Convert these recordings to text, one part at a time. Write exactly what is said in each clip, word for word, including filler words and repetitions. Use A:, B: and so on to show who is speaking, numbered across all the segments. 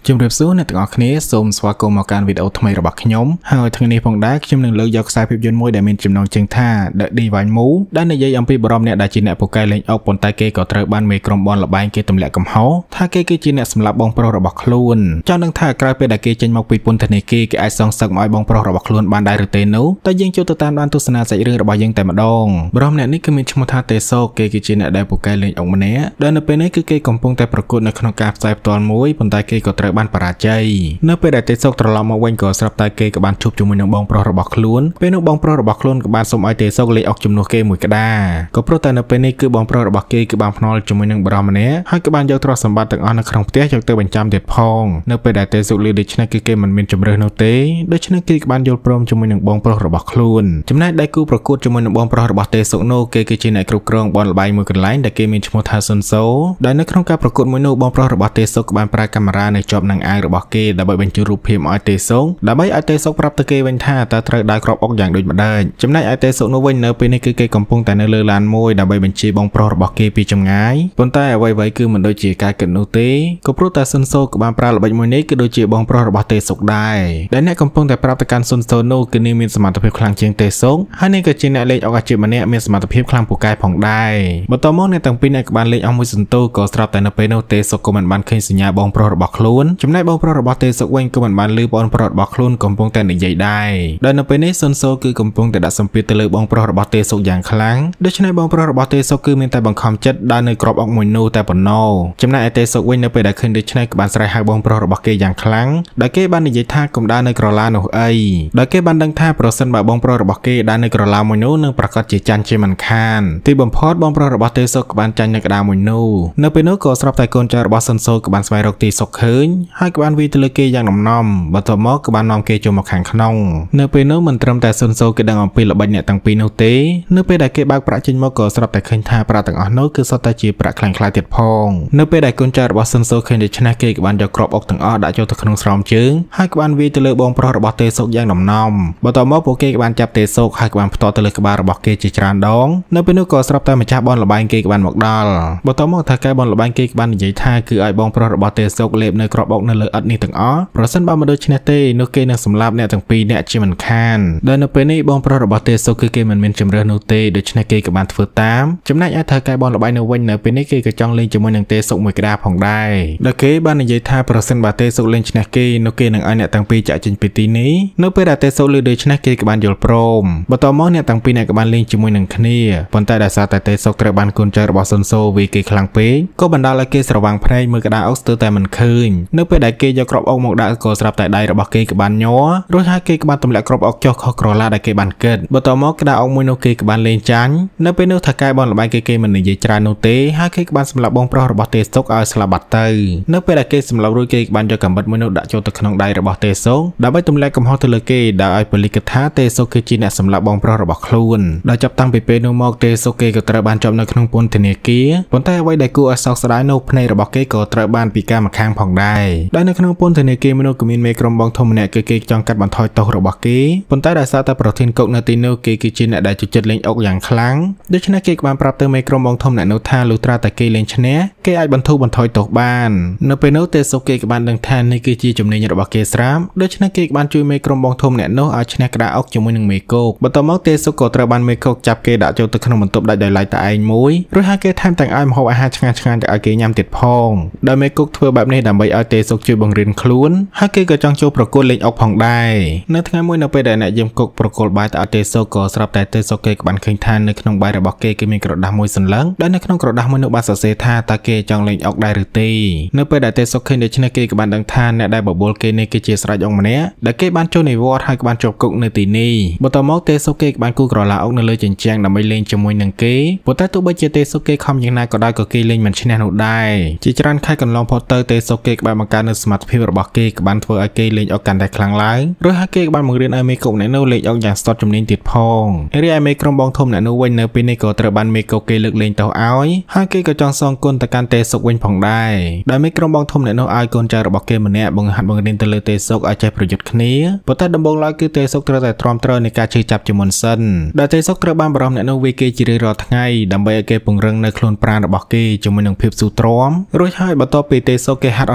A: ជំរាបសួរអ្នកទាំងអស់គ្នាសូមស្វាគមន៍មកកាន់វីដេអូថ្មីរបស់ខ្ញុំហើយថ្ងៃនេះផងដែរខ្ញុំនឹងលើកយកខ្សែភាពយន្តមួយដែលមានចំណងជើងថា The Divine Move ដែលនិយាយអំពីបរិមអ្នកដែលជាអ្នកពូកែលេងអុកប៉ុន្តែគេក៏ត្រូវបានមេក្រុមបនលបែងគេទម្លាក់កំហុសថាគេគឺជាអ្នកសម្លាប់បងប្រុសរបស់ខ្លួនចង់នឹងថាក្រោយពេលដែលគេចេញមកពីពន្ធនាគារគេអាចសងសឹកមកឲ្យបងប្រុសរបស់ខ្លួនបានដែរឬទេនោះតែយើងចូលទៅតាមដានទស្សនាសាច់រឿងរបស់យើងតែម្ដងបរិមអ្នកនេះគឺមានឈ្មោះថាតេសូគេគឺជាអ្នកដែលពូកែលេងអុកម្នាក់ដែលនៅពេលនេះគឺគេកំពុងតែប្រកួតនៅក្នុងការផ្សាយផ្ទាល់មួយប៉ុន្តែគេក៏ត្រូវបានបរាជ័យនៅពេលដែលតេសូត្រឡប់មកវិញក៏ស្រាប់តែគេក៏បានជួបជាមួយនឹងបងប្រុសរបស់ខ្លួនពេលនោះបងប្រុសរបស់ខ្លួនក៏បានសុំឲ្យតេសូលេងអុកជំនួសគេមួយក្តារក៏ព្រោះតែនៅពេលនេះគឺបងប្រុសរបស់គេគឺបានភ្នាល់ជាមួយនឹងបរិមម្នាក់ហើយក៏បានយកទ្រព្យសម្បត្តិទាំងអស់នៅក្នុងផ្ទះយកទៅបញ្ចាំទៀតផងនៅពេលដែលតេសូលឺដូច្នេះគឺគេមិនមានជំរឿសនោះទេដូច្នេះគេក៏បានយល់ព្រមជាមួយនឹងបងប្រុសរបស់ខ្លួនចំណែកដៃគូប្រកួតជាមួយនឹងបងប្រុសរបស់តេសូនោះគេគឺជាអ្នកគ្រប់គ្រងបនលបែងមួយកន្លែងដែលគេមានឈ្មោះថាស៊ុនសូដែលនៅក្នុងការប្រកួតមួយនោះបងប្រុសរបស់តេសូក៏បានប្រើកាមេរ៉ានៅជាប់នឹងអាវរបស់គេដើម្បីបញ្ជូនរូបភាពឲ្យតេសូដើម្បីឲ្យតេសូប្រាប់ទៅគេវិញថាតើត្រូវដើរក្របអុកយ៉ាងដូចម្ដេចចំណែកឯតេសូនោះវិញនៅពេលនេះគឺគេកំពុងតែនៅលើឡានមួយដើម្បីបញ្ជាបងប្រុសរបស់គេពីចម្ងាយប៉ុន្តែអ្វីៗគឺមិនដូចជាការគិតនោះទេក៏ព្រោះតែស៊ុនសូក៏បានប្រើល្បិចមួយនេះគឺដូចជាបងប្រុសរបស់តេសូដែរដែលអ្នកកំពុងតែប្រាប់ទៅកាន់ស៊ុនសូនោះគឺនាងមានសមត្ថភាពខ្លាំងជាងតេសូហើយនាងក៏ជាអ្នកលេងអុកអាជីពម្នាក់មានសមត្ថភាពខ្លាំងពូកែផងដែរបន្ទាប់មកអ្នកទាំងពីរអ្នកក៏បានលេងអុកមួយសន្ទុះក៏ស្រាប់តែនៅពេលនោះតេសូក៏មិនបានឃើញសញ្ញាបងប្រុសរបស់ខ្លួនចំណែកបងប្រុសរបស់តេសូវិញក៏មិនបានឮបងប្រុសរបស់ខ្លួនកំពុងតែនិយាយដែរដែលនៅពេលនេះស៊ុនសូគឺកំពុងតែដាក់សម្ពាធទៅលើបងប្រុសរបស់តេសូយ៉ាងខ្លាំងដូច្នេះបងប្រុសរបស់តេសូគឺមានតែបង្ខំចិត្តដើរនៅក្របអុកមួយនោះតែប៉ុណ្ណោះចំណែកឯតេសូវិញនៅពេលដែលឃើញដូច្នេះក៏បានស្រែកហៅបងប្រុសរបស់គេយ៉ាងខ្លាំងដែលគេបាននិយាយថាកុំដើរនៅក្រឡានោះអីដែលគេបានដឹងថាប្រសិនបើបងប្រុសរបស់គេដើរនៅក្រឡាមួយនោះនឹងប្រកាសជាចាញ់ជាមិនខានទីបំផុតបងប្រុសរបស់តេសូក៏បានចាញ់នៅក្តារមួយនោះនៅពេលនោះក៏ស្រាប់តែកូនចៅរបស់ស៊ុនសូក៏បានស្វែងរកទីសុខឃើញហើយក៏បានវាយទៅលើគេយ៉ាងដំណំបន្ទាប់មកក៏បាននាំគេចូលមកខាងក្នុងនៅពេលនោះមិនត្រឹមតែស៊ុនសូគេដឹងអំពីល្បិចអ្នកទាំងពីរនោះទេនៅពេលដែលគេបើកប្រាក់ចេញមកក៏ស្រាប់តែឃើញថាប្រាក់ទាំងអស់នោះគឺសុទ្ធតែជាប្រាក់ខ្លាំងខ្លាយទៀតផងនៅពេលដែលកូនចៅរបស់ស៊ុនសូឃើញដូច្នេះគេក៏បានយកគ្រាប់អុកទាំងអស់ដាក់ចូលទៅក្នុងស្រោមជើងហើយក៏បានវាយទៅលើបងប្រុសរបស់តេសូយ៉ាងដំណំបន្ទាប់មកពួកគេក៏បានចាប់តេសូហើយក៏បានផ្ទាល់ទៅលើក្បាលរបស់គេជាច្រើនដងនៅពេលនោះក៏ស្រាប់តែម្ចាស់បនលបែងគេក៏បានមកដល់បន្ទាប់មកថាកែបនលបែងគេក៏បាននិយាយថាគឺឲ្យបងប្រុសរបស់តេសូលេបនៅគ្រាប់អុកនៅលើឥដ្ឋនេះទាំងអស់ប្រសិនបើមិនដូច្នេះទេនោះគេនឹងសម្លាប់អ្នកទាំងពីរអ្នកជាមិនខានដែលនៅពេលនេះបងប្រុសរបស់តេសូគឺគេមិនមានជំរឿសនោះទេដូច្នេះគេក៏បានធ្វើតាមចំណែកឯថាកែបនលបែងនៅវិញនៅពេលនេះគេក៏ចង់លេងជាមួយនឹងតេសូមួយក្តារផងដែរដែលគេបាននិយាយថាប្រសិនបើតេសូលេងឈ្នះគេនោះគេនឹងឲ្យអ្នកទាំងពីរចាក់ចេញពីទីនេះនៅពេលដែលតេសូលើដូច្នេះគេក៏បានយល់ព្រមបន្ទាប់មកអ្នកទាំងពីរអ្នកក៏បានលេងជាមួយនឹងគ្នាប៉ុន្តែដោយសារតែតេសូត្រូវបានកូនចៅរបស់ស៊ុនសូវាយគេខ្លាំងពេកក៏បណ្ដាលឲ្យគេស្រវាំងភ្នែកមើលក្តារអុកស្ទើរតែមិនឃើញនៅពេលដែលគេយកគ្រាប់អុកមកដាក់ក៏ស្រាប់តែដៃរបស់គេក៏បានញ័ររួចហើយគេក៏បានទម្លាក់គ្រាប់អុកចុះខុសក្រឡាដែលគេបានគិតបន្ទាប់មកក្តារអុកមួយនោះគេក៏បានលេងចាញ់នៅពេលនោះថាកែបនលបែងគេគេមិននិយាយច្រើននោះទេហើយគេក៏បានសម្លាប់បងប្រុសរបស់តេសូឲ្យស្លាប់បាត់ទៅនៅពេលដែលគេសម្លាប់រួចគេក៏បានយកកាំបិតមួយនោះដាក់ចូលទៅក្នុងដៃរបស់តេសូដើម្បីទម្លាក់កំហុសទៅលើគេដែលឲ្យប៉ូលីសគិតថាតេសូគឺជាអ្នកសម្លាប់បងប្រុសរបស់ខ្លួនដែលចាប់តាំងពីពេលនោះមកតេសូគេក៏ត្រូវបានជាប់នៅក្នុងពន្ធនាគារប៉ុន្តែអ្វីដែលគួរឲ្យសោកស្ដាយនោះភ្នែករបស់គេក៏ត្រូវបានពិការម្ខាងផងដែរដែលនៅក្នុងពន្ធនាគារមនុស្សក៏មានមេក្រុមបងធំម្នាក់គឺគេចង់កាត់បន្ថយទោសរបស់គេប៉ុន្តែដោយសារតែប្រធានគុកនៅទីនោះគេគឺជាអ្នកដែលជួយចិត្តលេងអុកយ៉ាងខ្លាំងដូច្នេះគេក៏បានប្រាប់ទៅមេក្រុមបងធំអ្នកនោះថាលុះត្រាតែគេលេងឈ្នះគេអាចបន្ធូរបន្ថយទោសបាននៅពេលនោះតេសូគេក៏បានដឹងថានេះគឺជាជំនាញរបស់គេស្រាប់ដូច្នេះគេក៏បានជួយមេក្រុមបងធំអ្នកនោះឲ្យឈ្នះក្តារអុកជាមួយនឹងមេគោកបន្ទាប់មកតេសូក៏ត្រូវបានមេគោកចាប់គេដាក់ចូលទៅក្នុងបន្ទប់ដាច់ដោយឡែកតែឯងមួយរួចហើយគេថែមទាំងឲ្យម្ហូបអាហារឆ្ងាញ់ឆ្ងាញ់ទៅឲ្យគេញ៉ាំទៀតផងដោយមេគោកធ្វើបែបនេះដើម្បីឲ្យតេសូជួយបង្រៀនខ្លួនហើយគេក៏ចង់ចូលប្រកួតលេងអុកផងដែរនៅថ្ងៃមួយនៅពេលដែលអ្នកយាមគុកប្រគល់បាយទៅឲ្យតេសូក៏ស្រាប់តែតេសូគេក៏បានឃើញថានៅក្នុងបាយរបស់គេគេមានក្រដាសមួយសន្លឹងដែលនៅក្នុងក្រដាសមួយនោះបានសរសេរថាតើគេចង់លេងអុកដែរឬទេនៅពេលដែលតេសូឃើញដូច្នេះគេក៏បានដឹងថាអ្នកដែលបបួលគេនេះគឺជាស្ដេចអង្គម្នាក់ដែលគេបានចូលនិវត្តន៍ហើយក៏បានជាប់គុកនៅទីនេះបន្ទាប់មកតេសូគេក៏បានគូក្រឡាអុកនៅលើជញ្ជាំងដើម្បីលេងជាមួយនឹងគេប៉ុន្តែទោះបីជាតេសូគេខំយ៉ាងណាក៏ដោយក៏គេលេងមិនឈ្នះនោះដែរជាច្រើនខែកន្លងផុតទៅតេសូគេក៏បានបង្កើននូវសមត្ថភាពរបស់គេក៏បានធ្វើឲ្យគេលេងអុកកាន់តែខ្លាំងឡើងរួចហើយគេក៏បានបង្រៀនឲ្យមេកុកអ្នកនោះលេងអុកយ៉ាងស្ទាត់ជំនាញទៀតផងរីឯមេក្រុមបងធំអ្នកនោះវិញនៅពេលនេះក៏ត្រូវបានមេកុកគេលើកលែងទោសឲ្យហើយគេក៏ចង់សងគុណទៅកាន់តេសូវិញផងដែរដោយមេក្រុមបងធំអ្នកនោះឲ្យកូនចៅរបស់គេម្នាក់បង្ហាត់បង្រៀនទៅលើតេសូឲ្យចេះប្រយុទ្ធគ្នាប៉ុន្តែដំបូងឡើយគឺតេសូត្រូវតែទ្រាំទ្រនៃការជឿចាប់ជាមុនសិនដែលតេសូត្រូវបានបរិមអ្នកនោះវាយគេជារៀងរាល់ថ្ងៃដើម្បីឲ្យគេពង្រឹងនៅខ្លួនប្រាណរបស់គេជាមួយនឹងភាពស៊ូទ្រាំរួចហើយបន្ទាប់ពីតេសូគេហាត់អស់រយៈពេល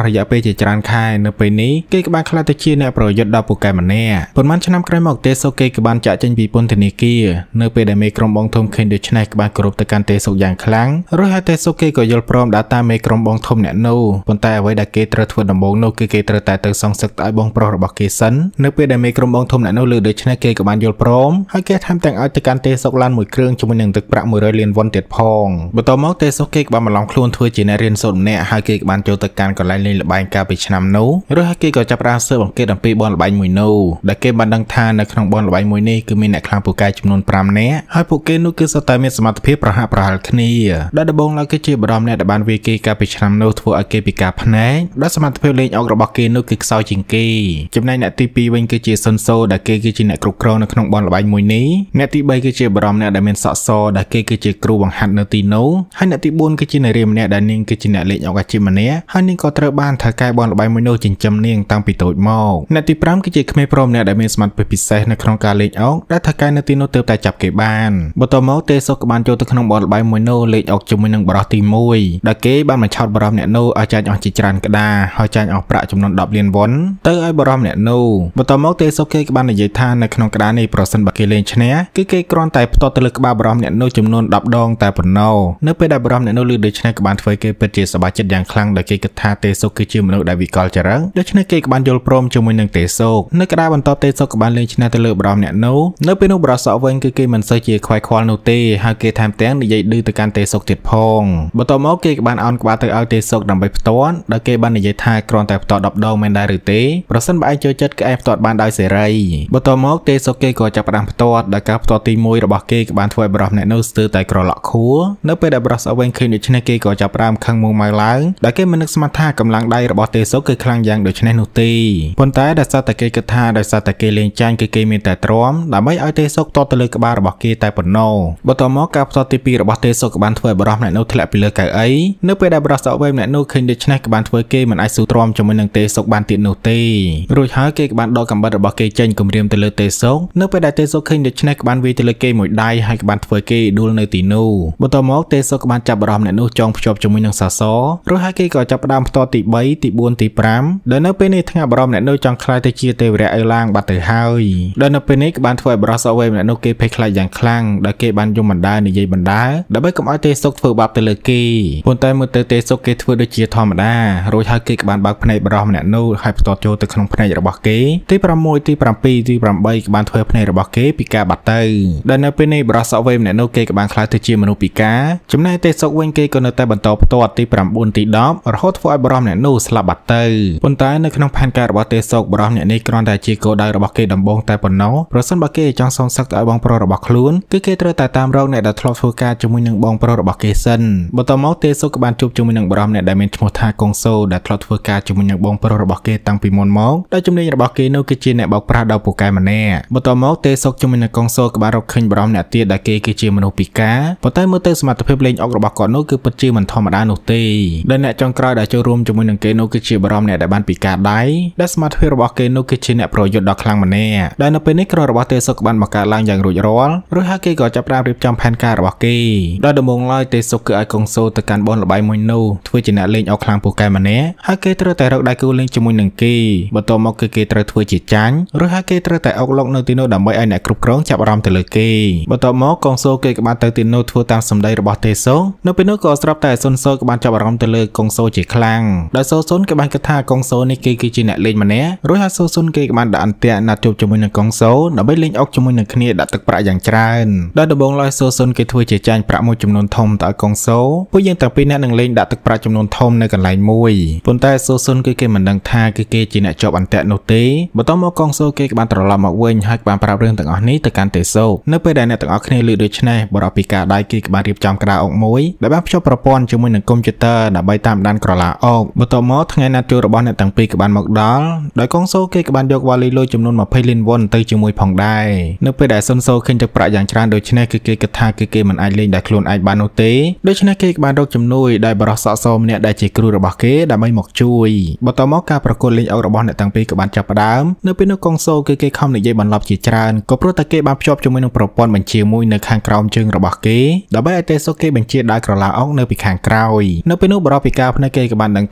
A: ជាច្រើនខែនៅពេលនេះគេក៏បានខ្លាចទៅជាអ្នកប្រយុទ្ធដល់ពូកែម្នាក់ប៉ុន្មានឆ្នាំក្រោយមកទេសូកេក៏បានចាក់ចេញពីពន្ធនាគារនៅពេលដែលមេក្រុមបងធំឃើញដូច្នេះក៏បានគោរពទៅកាន់ទេសូកយ៉ាងខ្លាំងរួចហើយទេសូកេក៏យល់ព្រមដើរតាមមេក្រុមបងធំអ្នកនោះប៉ុន្តែអ្វីដែលគេត្រូវធ្វើដំបូងនោះគឺគេត្រូវតែទៅសងសឹកឲ្យបងប្រុសរបស់គេសិននៅពេលដែលមេក្រុមបងធំអ្នកនោះលើដូច្នេះគេក៏បានយល់ព្រមហើយគេថែមទាំងឲ្យទៅកាន់ទេសូកឡានមួយគ្រឿងជាមួយនឹងទឹកប្រាក់មួយរយលានវ៉ុនទៀតផងបន្ទាប់មកទេសូកេក៏បានបន្លំខ្លួនធ្វើជាអ្នករៀនសូត្រម្នាក់ហើយគេក៏បានចូលទៅកាន់កន្លែងលេងល្បែងកាលពីឆ្នាំនោះរួចហើយគេក៏ចាប់ផ្ដើមស៊ើបអង្កេតអំពីបនល្បែងមួយនោះដែលគេបានដឹងថានៅក្នុងបនល្បែងមួយនេះគឺមានអ្នកខ្លាំងពូកែចំនួនប្រាំនាក់ហើយពួកគេនោះគឺសុទ្ធតែមានសមត្ថភាពប្រហាក់ប្រហែលគ្នាដែលដំបូងឡើយគឺជាបរមអ្នកដែលបានវាយគេកាលពីឆ្នាំនោះធ្វើឲ្យគេពិការភ្នែកដែលសមត្ថភាពលេងអុករបស់គេនោះគឺខ្សោយជាងគេចំណែកអ្នកទីពីរវិញគឺជាសុនសូដែលគេគឺជាអ្នកគ្រប់គ្រងនៅក្នុងបនល្បែងមួយនេះអ្នកទីបីគឺជាបរមអ្នកដែលមានសក់សដែលគេគឺជាគ្រូបង្ហាត់នៅទីនោះហើយអ្នកទីបួនគឺជានារីម្នាក់ដែលនាងគឺជាអ្នកលេងអុកអាជីពម្នាក់ហើយនាងក៏ត្រូវបានថៅកែបនល្បែងមួយនោះចិញ្ចឹមនាងតាំងពីតូចមកអ្នកទីប្រាំគឺជាក្មេងប្រុសម្នាក់ដែលមានសមត្ថភាពពិសេសនៅក្នុងការលេងអុកដែលថៅកែនៅទីនោះទើបតែចាប់គេបានបន្ទាប់មកទេសូកក៏បានចូលទៅក្នុងបនល្បែងមួយនោះលេងអុកជាមួយនឹងបរិសទីមួយដែលគេបានបញ្ឆោតបរិសអ្នកនោះឲ្យចាញ់អស់ជាច្រើនក្តារហើយចាញ់អស់ប្រាក់ចំនួនដប់លានវ៉ុនទៅឲ្យបរិសម្នាក់នោះបន្ទាប់មកទេសូកេក៏បាននិយាយថានៅក្នុងក្តារនេះប្រសិនបើគេលេងឈ្នះគឺគេគ្រាន់តែផ្ទាត់ទៅលើក្បាលបរិសម្នាក់នោះចំនួនដប់ដងតែប៉ុណ្ណោះនៅពេលដែលបរិសម្នាក់នោះឮដូច្នេះក៏បានធ្វើគេពិតជាសប្បាយចិត្តយ៉ាងខ្លាំងដែលគេគិតថាទេសូកគឺជាមនុស្សដែលវិកលចរិតដូច្នេះគេក៏បានយល់ព្រមជាមួយនឹងទេសូកនៅក្តារបន្ទាប់ទេសូកក៏បានលេងឈ្នះទៅលើបរិសម្នាក់នោះនៅពេលនោះបរិសក់វិញគឺគេមិនសូវជាខ្វាយខ្វល់នោះទេហើយគេថែមទាំងនិយាយឌឺទៅកាន់ទេសូកទៀតផងបន្ទាប់មកគេក៏បានអោនក្បាលទៅឲ្យទេសូកដើម្បីផ្ទាត់ដែលគេបាននិយាយថាគ្រាន់តែផ្ទាត់ដប់ដងមែនដែរឬទេប្រសិនបើឯងចូលចិត្តក៏ឯងផ្ទាត់បានដោយសេរីបន្ទាប់មកទេសូកេក៏ចាប់ផ្ដើមផ្ទាត់ដែលការផ្ទាត់ទីមួយរបស់គេក៏បានធ្វើឲ្យបរិសម្នាក់នោះស្ទើរតែក្រឡក់ខួរនៅពេលដែលបរិសក់វិញឃើញដូច្នេះគេក៏ចាប់ផ្ដើមខឹងមុំម៉ៅឡើងដែលគេមិននឹកស្មានថាកម្លាំងដៃរបស់ទេសូកគឺខ្លាំងយ៉ាងដូចនេះនោះទេប៉ុន្តែដោយសារតែគេគិតថាដោយសារតែគេលេងចាញ់គឺគេមានតែទ្រាំដើម្បីឲ្យទេសូកតទៅលើក្បាលរបស់គេតែប៉ុណ្ណោះបន្ទាប់មកការផ្ទាត់ទីពីររបស់ទេសូកក៏បានធ្វើឲ្យបរិសម្នាក់នោះធ្លាក់ពីលើកៅអីនៅពេលដែលបរិសក់វិញម្នាក់នោះឃើញដូច្នេះក៏បានធ្វើគេមិនអាចស៊ូទ្រាំជាមួយនឹងទេសូកបានទៀតនោះទេរួចហើយគេក៏បានដកកាំបិតរបស់គេចេញគំរាមទៅលើទេសូកនៅពេលដែលទេសូកឃើញដូច្នេះក៏បានវាយទៅលើគេមួយដៃហើយក៏បានធ្វើគេដួលនៅទីនោះបន្ទាប់មកទេសូកក៏បានចាប់បរិសម្នាក់នោះចងភ្ជាប់ជាមួយនឹងសសររួចហើយគេក៏ចាប់ផ្ដើមផ្ទាត់ទីបីទីបួនទីប្រាំដែលនៅពេលនេះថ្ងាបរិសម្នាក់នោះចង់ខ្លាយទៅជាទេវរៈអើឡើងបាត់ទៅហើយដែលនៅពេលនេះក៏បានធ្វើឲ្យបរិសក់វិញម្នាក់នោះគេភ័យខ្លាចយ៉ាងខ្លាំងដែលគេបានយំបណ្ដានិយាយបណ្ដាដើម្បីកុំឲ្យទេសូកធ្វើបាបទៅលើគេប៉ុន្តែមើលទៅទេសូកគេធ្វើដូចជាធម្មតារួចហើយគេក៏បានបើកភ្នែកបរិសម្នាក់នោះហើយផ្ទាត់ចូលទៅក្នុងភ្នែករបស់គេទីប្រាំមួយទីប្រាំពីរទីប្រាំបីក៏បានធ្វើភ្នែករបស់គេពិការបាត់ទៅដែលនៅពេលនេះបរិសក់វិញម្នាក់នោះគេក៏បានខ្លាចទៅជាមនុស្សពិការចំណែកទេសូកវិញគេក៏នៅតែបន្តផ្ទាត់ទីប្រាំបួនទីដប់រហូតធ្វើឲ្យបរិសម្នាក់នោះស្លាប់បាត់ទៅប៉ុន្តែនៅក្នុងផែនការរបស់ទេសូកបរិសម្នាក់នេះគ្រាន់តែជាគោលដៅរបស់គេដំបូងតែប៉ុណ្ណោះប្រសិនបើគេចង់សងសឹកទៅឲ្យបងប្រុសរបស់ខ្លួនគឺគេត្រូវតែតាមរកអ្នកដែលធ្លាប់ធ្វើការជាមួយនឹងបងប្រុសរបស់គេសិនបន្ទាប់មកទេសូកក៏បានជួបជាមួយនឹងបរិសម្នាក់ដែលមានឈ្មោះថាកុងសូដែលធ្លាប់ធ្វើការជាមួយនឹងបងប្រុសរបស់គេតាំងពីមុនមកដែលជំនាញរបស់គេនោះគឺជាអ្នកបោកប្រាស់ដល់ពូកែម្នាក់បន្ទាប់មកទេសូកជាមួយនឹងកុងសូក៏បានរកឃើញបរិសម្នាក់ទៀតដែលគេគឺជាមនុស្សពិការប៉ុន្តែមើលទៅសមត្ថភាពលេងអុករបស់គាត់នោះគឺពិតជាមិនធម្មតានោះទេដែលអ្នកចុងក្រោយដែលចូលរួមជាមួយនឹងគេនោះគឺជាបរិសម្នាក់ដែលបានពិការដៃដែលសមត្ថភាពរបស់គេនោះគឺជាអ្នកប្រយុទ្ធដ៏ខ្លាំងម្នាក់ដែលនៅពេលនេះក្រុមរបស់ទេសូកបានបង្កើតឡើងយ៉ាងរួចរាល់រួចហើយគេក៏ចាប់ផ្ដើមរៀបចំផែនការរបស់គេដោយដំបូងឡើយទេសូកគឺឲ្យកុងសូទៅកាន់បនល្បែងមួយនោះធ្វើជាអ្នកលេងអុកខ្លាំងពូកែម្នាក់ហើយគេត្រូវតែរកដៃគូលេងជាមួយនឹងគេបន្ទាប់មកគឺគេត្រូវធ្វើជាចាញ់រួចហើយគេត្រូវតែអុកឡុកនៅទីនោះដើម្បីឲ្យអ្នកគ្រប់គ្រងចាប់អារម្មណ៍ទៅលើគេបន្ទាប់មកកុងសូគេក៏បានទៅទីនោះធ្វើតាមសម្ដីរបស់ទេសូកនៅពេលនោះក៏ស្រាប់តែសុនសូក៏បានចាប់អារម្មណ៍ទៅលើកុងសូជាខ្លាំងដោយសូសុនក៏បានគិតថាកុងសូនេះគេគឺជាអ្នកលេងម្នាក់រួចហើយសូសុនគេក៏បានដាក់អន្ទាក់ណាត់ជួបជាមួយនឹងកុងសូដើម្បីលេងអុកជាមួយនឹងគ្នាដាក់ទឹកប្រាក់យ៉ាងច្រើនដោយដំបូងឡើយសូសុនគេធ្វើជាចាញ់ប្រាក់មួយចំនួនធំទៅឲ្យកុងសូពួកយើងទាំងពីរនាក់នឹងលេងដាក់ទឹកប្រាក់ចំនួនធំនៅកន្លែងមួយប៉ុន្តែសូសុនគឺគេមិនដឹងថាគឺគេជាអ្នកជាប់អន្ទាក់នោះទេបន្ទាប់មកកុងសូគេក៏បានត្រឡប់មកវិញហើយបានប្រាប់រឿងទាំងអស់នេះទៅកាន់ទេសូកនៅពេលដែលអ្នកទាំងអស់គ្នាឮដូច្នេះបរិបពីការដៃគេក៏បានរៀបចំក្តារអុកមួយដែលបានភ្ជាប់ប្រព័ន្ធជាមួយនឹងកុំព្យូទ័រដើម្បីតាមដានក្រឡាអុកបន្ទាប់មកថ្ងៃណាត់ជួបរបស់អ្នកទាំងពីរក៏បានមកដល់ដោយកុងសូគេក៏បានយកវ៉ាលីលុយចំនួនยี่สิบលានវ៉ុនទៅជាមួយផងដែរនៅពេលដែលសុនសូឃើញទឹកប្រាក់យ៉ាងច្រើនដូច្នេះគឺគេគិតថាគឺគេមិនអាចលេងដោយខ្លួនឯងបាននោះទេដូច្នេះគេក៏បានរកជំនួយដែលបរិសសក់សម្នាក់ដែលជាគ្រូរបស់គេដើម្បីមកជួយបន្ទាប់មកការប្រកួតលេងអុករបស់អ្នកទាំងពីរក៏បានចាប់ផ្ដើមនៅពេលនោះកុងសូគឺគេខំនិយាយបន្លប់ជាច្រើនក៏ព្រោះតែគេបានភ្ជាប់ជាមួយនឹងប្រព័ន្ធបញ្ជាមួយនៅខាងក្រោមជើងរបស់គេដើម្បីឲ្យទេសូកគេបញ្ជាដើរក្រឡាអុកនៅពីខាងក្រោយនៅពេលនោះបរិបពីការភ្នែកគេក៏បានដឹងថា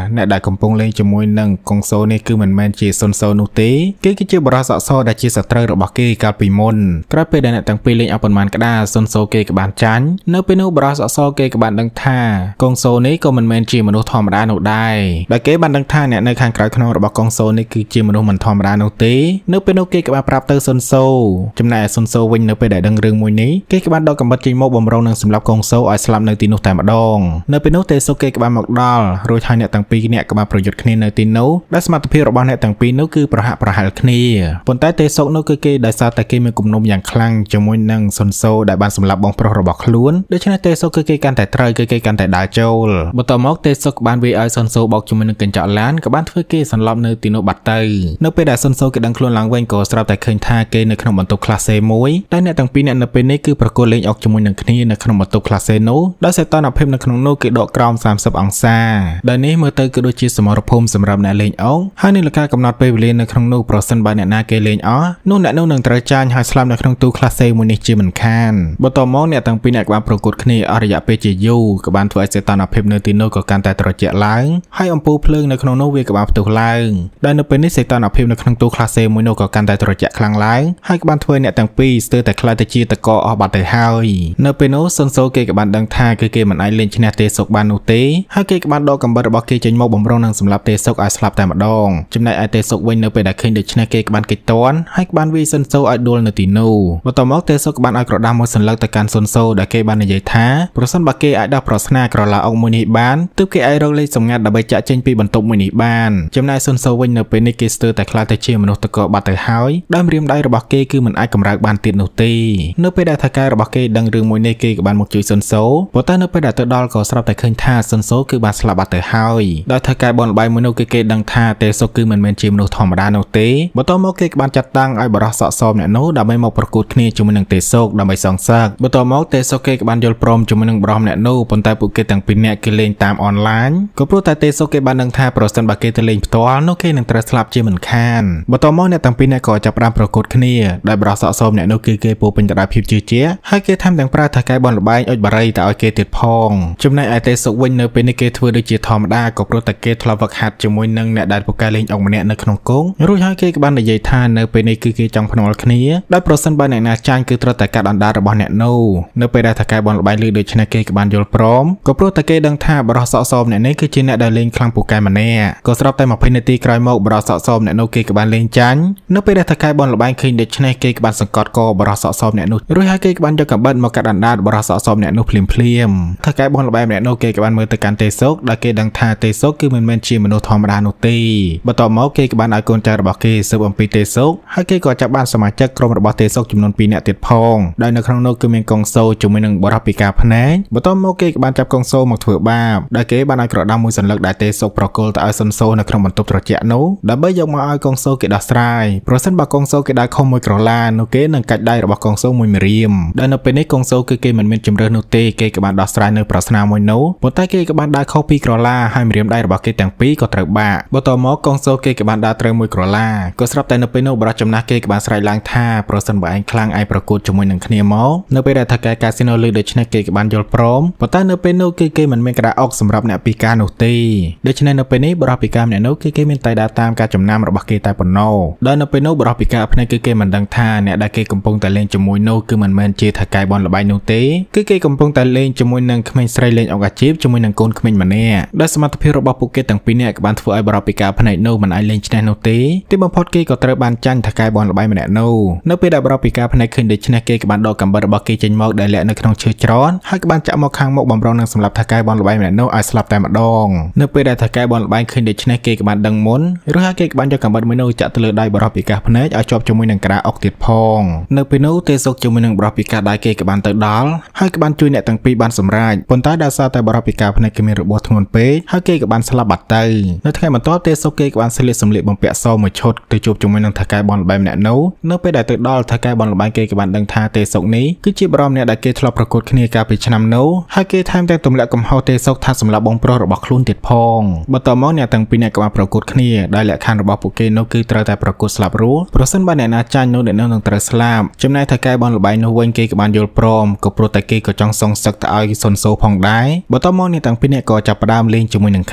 A: អ្នកដែលកំពុងលេងជាមួយនឹងកុងសូនេះគឺមិនមែនជាសុនសូនោះទេគេគឺជាបរិស័កសដែលជាសត្រូវរបស់គេកាលពីមុនក្រោយពេលដែលអ្នកទាំងពីរលេងអស់ប៉ុន្មានក្តារសុនសូគេក៏បានចាញ់នៅពេលនោះបរិស័កសគេក៏បានដឹងថាកុងសូនេះក៏មិនមែនជាមនុស្សធម្មតានោះដែរដែលគេបានដឹងថាអ្នកនៅខាងក្រៅខ្នងរបស់កុងសូនេះគឺជាមនុស្សមិនធម្មតានោះទេនៅពេលនោះគេក៏បានប្រាប់ទៅសុនសូចំណែកសុនសូវិញនៅពេលដែលដឹងរឿងមួយនេះគេក៏បានដកកំបិតចេញមកបំរុងនឹងសម្លាប់កុងសូឲ្យស្លាប់នៅទីនោះតែម្ដងនៅពេលនោះទេសុគេក៏បានមកដល់រួចហើយអ្នកទាំងពីរអ្នកក៏បានប្រយុទ្ធគ្នានៅទីនោះដែលសមត្ថភាពរបស់អ្នកទាំងពីរនោះគឺប្រហាក់ប្រហែលគ្នាប៉ុន្តែទេសុនោះគឺគេដោយសារតែគេមានគំនុំយ៉ាងខ្លាំងជាមួយនឹងសុនសូដែលបានសម្លាប់បងប្រុសរបស់ខ្លួនដូច្នេះទេសុគឺគេកាន់តែត្រូវគឺគេកាន់តែដើរចូលបន្ទាប់មកទេសុក៏បានវាយឲ្យសុនសូបោកជាមួយនឹងកញ្ចក់ឡានក៏បានធ្វើគេសន្លប់នៅទីនោះបាត់ទៅនៅពេលដែលសុនសូគេដឹងខ្លួនឡើងវិញក៏ស្រាប់តែឃើញថាគេនៅក្នុងបន្ទប់ class A មួយតែអ្នកទាំងពីរអ្នកនៅពេលនេះគឺប្រកួតលេងអុកជាមួយនឹងគ្នានៅក្នុងបន្ទប់ class A នោះដោយសីតុណ្ហភាពនៅក្នុងនោះគឺដកក្រោមសាមសិបអង្សាដែលនេះមើលទៅគឺដូចជាសមរភូមិសម្រាប់អ្នកលេងអុកហើយនេះលការកំណត់ពេលវេលានៅក្នុងនោះប្រសិនបើអ្នកណាគេលេងអស់នោះអ្នកនោះនឹងត្រូវចាញ់ហើយស្លាប់នៅក្នុងទូ class A មួយនេះជាមិនខានបន្ទាប់មកអ្នកទាំងពីរអ្នកក៏បានប្រកួតគ្នាអស់រយៈពេលជាយូរក៏បានធ្វើឲ្យសីតុណ្ហភាពនៅទីនោះក៏កាន់តែត្រជាក់ឡើងហើយអំពូលភ្លើងនៅក្នុងនោះវាក៏បានផ្ទុះឡើងដែលនៅពេលនេះសីតុណ្ហភាពនៅក្នុងទូ class A មួយនោះក៏កាន់តែត្រជាក់ខ្លាំងឡើងហើយក៏បានធ្វើអ្នកទាំងពីរស្ទើរតែខ្លាចទៅជាតកអស់បាត់ទៅហើយនៅពេលនោះសុនសូគេក៏បានដឹងថាគឺគេមិនអាចលេងឈ្នះទេសុកបាននោះទេហើយគេក៏បានដកកំបិតរបស់គេចេញមកបំរុងនឹងសម្លាប់ទេសុកឲ្យស្លាប់តែម្ដងចំណែកឯទេសុកវិញនៅពេលដែលឃើញដូច្នេះគេក៏បានគេចតាន់ហើយក៏បានវាយសុនសូឲ្យដួលនៅទីនោះបន្ទាប់មកទេសុកក៏បានឲ្យក្រដាសមួយសន្លឹកទៅកាន់សុនសូដែលគេបាននិយាយថាប្រសិនបើគេអាចដោះប្រស្នាក្រឡាអុកមួយនេះបានទើបគេអាចរកលេខសម្ងាត់ដើម្បីចាក់ចេញពីបន្ទប់មួយនេះបានចំណែកសុនសូវិញនៅពេលនេះគេស្ទើរតែខ្លាចទៅជាមនុស្សតកបាត់ទៅហើយដោយម្រាមដៃរបស់គេគឺមិនអាចកម្រើកបានទៀតនោះទេនៅពេលដែលថៅកែរបស់គេដឹងរឿងមួយនេះគេក៏បានមកជួយសុនសូប៉ុន្តែនៅពេលដែលទៅដល់ក៏ស្រាប់តែឃើញថាសុនសូគឺបានស្លាប់បាត់ទៅហើយដោយថៅកែបនលបាយមួយនោះគឺគេដឹងថាទេសុកគឺមិនមែនជាមនុស្សធម្មតានោះទេបន្ទាប់មកគេក៏បានចាត់តាំងឲ្យបរិស័កសអ្នកនោះដើម្បីមកប្រកួតគ្នាជាមួយនឹងទេសុកដើម្បីសងសឹកបន្ទាប់មកទេសុកគេក៏បានយល់ព្រមជាមួយនឹងបរិសអ្នកនោះប៉ុន្តែពួកគេទាំងពីរនាក់គេលេងតាមអនឡាញក៏ព្រោះតែទេសុកគេបានដឹងថាប្រសិនបើគេទៅលេងផ្ទាល់នោះគេនឹងត្រូវស្លាប់ជាមិនខានបន្ទាប់មកអ្នកទាំងពីរនាក់ក៏ចាប់ផ្ដើមប្រកួតគ្នាដែលបរិស័កសអ្នកនោះគឺគេពោពេញទៅដោយភាពជឿជាក់ហើយគេថែមទាំងប្រើថៅកែបនលបាយអុចបារីទៅឲ្យគេទៀតផងចំណែកឯទេសុកវិញនៅពេលនេះគេធ្វើដូចជាធម្មតាក៏ព្រោះតែគេធ្លាប់វឹកហាត់ជាមួយនឹងអ្នកដែលពូកែលេងអុកម្នាក់នៅក្នុងគង់រួចហើយគេក៏បាននិយាយថានៅពេលនេះគឺគេចង់ភ្នាល់គ្នាដោយប្រសិនបើអ្នកណាចាញ់គឺត្រូវតែកាត់អណ្ដាតរបស់អ្នកនោះនៅពេលដែលថៅកែបនលបាយលើដូច្នេះគេក៏បានយល់ព្រមក៏ព្រោះតែគេដឹងថាបរិស័កសមអ្នកនេះគឺជាអ្នកដែលលេងខ្លាំងពូកែម្នាក់ក៏ស្របតែម្ភៃនាទីក្រោយមកបរិស័កសមអ្នកនោះគេក៏បានលេងចាញ់នៅពេលដែលថៅកែបនលបាយឃើញដូច្នេះគេក៏បានសង្កត់កបរិស័កសមអ្នកនោះរួចហើយគេក៏បានយកកាំបិតមកកាត់អណ្ដាតបរិស័កសមអ្នកនោះភ្លាមភ្លាមថៅកែបនលបាយម្នាក់នោះគេក៏បានមើលទៅកាន់ទេសុកដែលគេដឹងថាទេសុកគឺមិនមែនជាមនុស្សធម្មតានោះទេបន្ទាប់មកគេក៏បានឲ្យកូនចៅរបស់គេស៊ើបអំពីទេសុកហើយគេក៏ចាប់បានសមាជិកក្រុមរបស់ទេសុកចំនួនពីរនាក់ទៀតផងដែលនៅក្នុងនោះគឺមានកុងសូជាមួយនឹងបរិសពិការភ្នែកបន្ទាប់មកគេក៏បានចាប់កុងសូមកធ្វើបាបដែលគេបានឲ្យក្រដាសមួយសន្លឹកដែលទេសុកប្រគល់ទៅឲ្យសុនសូនៅក្នុងបន្ទប់ត្រជាក់នោះដើម្បីយកមកឲ្យកុងសូគេដោះស្រាយប្រសិនបើកុងសូគេដៅខុសមួយក្រឡានោះគេនឹងកាច់ដៃរបស់កុងសូមួយម្រាមដែលនៅពេលនេះកុងសូគឺគេមិនមានជំរឿននោះទេគេក៏បានដោះស្រាយនៅប្រស្នាមួយនោះប៉ុន្តែគេក៏បានដៅខុសពីក្រឡាហើយម្រាមដៃរបស់គេទាំងពីរក៏ត្រូវបាក់បន្ទាប់មកកុងសូគេក៏បានដើរត្រូវមួយក្រឡាក៏ស្រាប់តែនៅពេលនោះបរិសចំណាស់គេក៏បានស្រែកឡើងថាប្រសិនបើឯងខ្លាំងឯងប្រកួតជាមួយនឹងគ្នាមកនៅពេលដែលថៅកែកាស៊ីណូលើដូច្នេះគេក៏បានយល់ព្រមប៉ុន្តែនៅពេលនោះគឺគេមិនមានក្តារអុកសម្រាប់អ្នកពិការនោះទេដូច្នេះនៅពេលនេះបរិសពិការម្នាក់នោះគឺគេមានតែដើរតាមការចំណាំរបស់គេតែប៉ុណ្ណោះដោយនៅពេលនោះបរិសពិការភ្នែកគឺគេមិនដឹងថាអ្នកដែលគេកំពុងតែលេងជាមួយនោះគឺមិនមែនជាថៅកែបនលបាយនោះទេគឺគេកំពុងតែលេងជាមួយនឹងក្មេងស្រីលេងអុកអាជីពជាមួយនឹងកូនក្មេងម្នាក់ដែលសមត្ថភាពរបស់ពួកគេទាំងពីរនាក់ក៏បានធ្វើឲ្យបរិសពិការភ្នែកនោះមិនអាចលេងឈ្នះនោះទេទីបំផុតគេក៏ត្រូវបានចាញ់ថៅកែបនលបាយម្នាក់នោះនៅពេលដែលបរិសពិការភ្នែកឃើញដូច្នេះគេក៏បានដកកាំបិតរបស់គេចេញមកដែលលាក់នៅក្នុងឈើច្រនហើយក៏បានចាក់មកខាងមុខបំរុងនឹងសម្លាប់ថៅកែបនលបាយម្នាក់នោះឲ្យស្លាប់តែម្ដងនៅពេលដែលថៅកែបនលបាយឃើញដូច្នេះគេក៏បានដឹងមុនឬហើយគេក៏បានយកកាំបិតមួយនោះចាក់ទៅលើដៃបរិសពិការភ្នែកឲ្យជាប់ជាមួយនឹងក្តារអុកទៀតផងនៅពេលនោះទេសុកជាមួយនឹងបរិសពិការដៃគេក៏បានទៅដល់ហើយក៏បានជួយអ្នកទាំងពីរបានសម្រេចប៉ុន្តែដោយសារតែបរិសពិការភ្នែកគេមានរបួសធ្ងន់ពេកហើយគេក៏បានស្លាប់បាត់ទៅនៅថ្ងៃបន្ទាប់ទេសុកគេក៏បានស្លៀកសម្លៀកបំពាក់សមួយឈុតទៅជួបជាមួយនឹងថៅកែបនលបាយម្នាក់នោះនៅពេលដែលទៅដល់ថៅកែបនលបាយគេក៏បានដឹងថាទេសុកនេះគឺជាបរិសម្នាក់ដែលគេធ្លាប់ប្រកួតគ្នាកាលពីឆ្នាំនោះហើយគេថែមទាំងទម្លាក់កំហុសទេសុកថាសម្រាប់បងប្រុសរបស់ខ្លួនទៀតផងបន្ទាប់មកអ្នកទាំងពីរនាក់ក៏បានប្រកួតគ្នាដោយលក្ខខណ្ឌរបស់ពួកគេនោះគឺត្រូវតែប្រកួតស្លាប់រស់ប្រសិនបើអ្នកណាចាញ់នោះអ្នកនោះនឹងត្រូវស្លាប់ចំណែកថៅកែបនលបាយនោះវិញគេក៏បានយល់ព្រមក៏ព្រោះតែគេក៏ចង់សងសឹកទៅឲ្យសុនសូផងដែរបន្ទាប់មកអ្នកទាំងពីរនាក់ក៏ចាប់ផ្ដើមលេងជាមួយនឹងគ្នា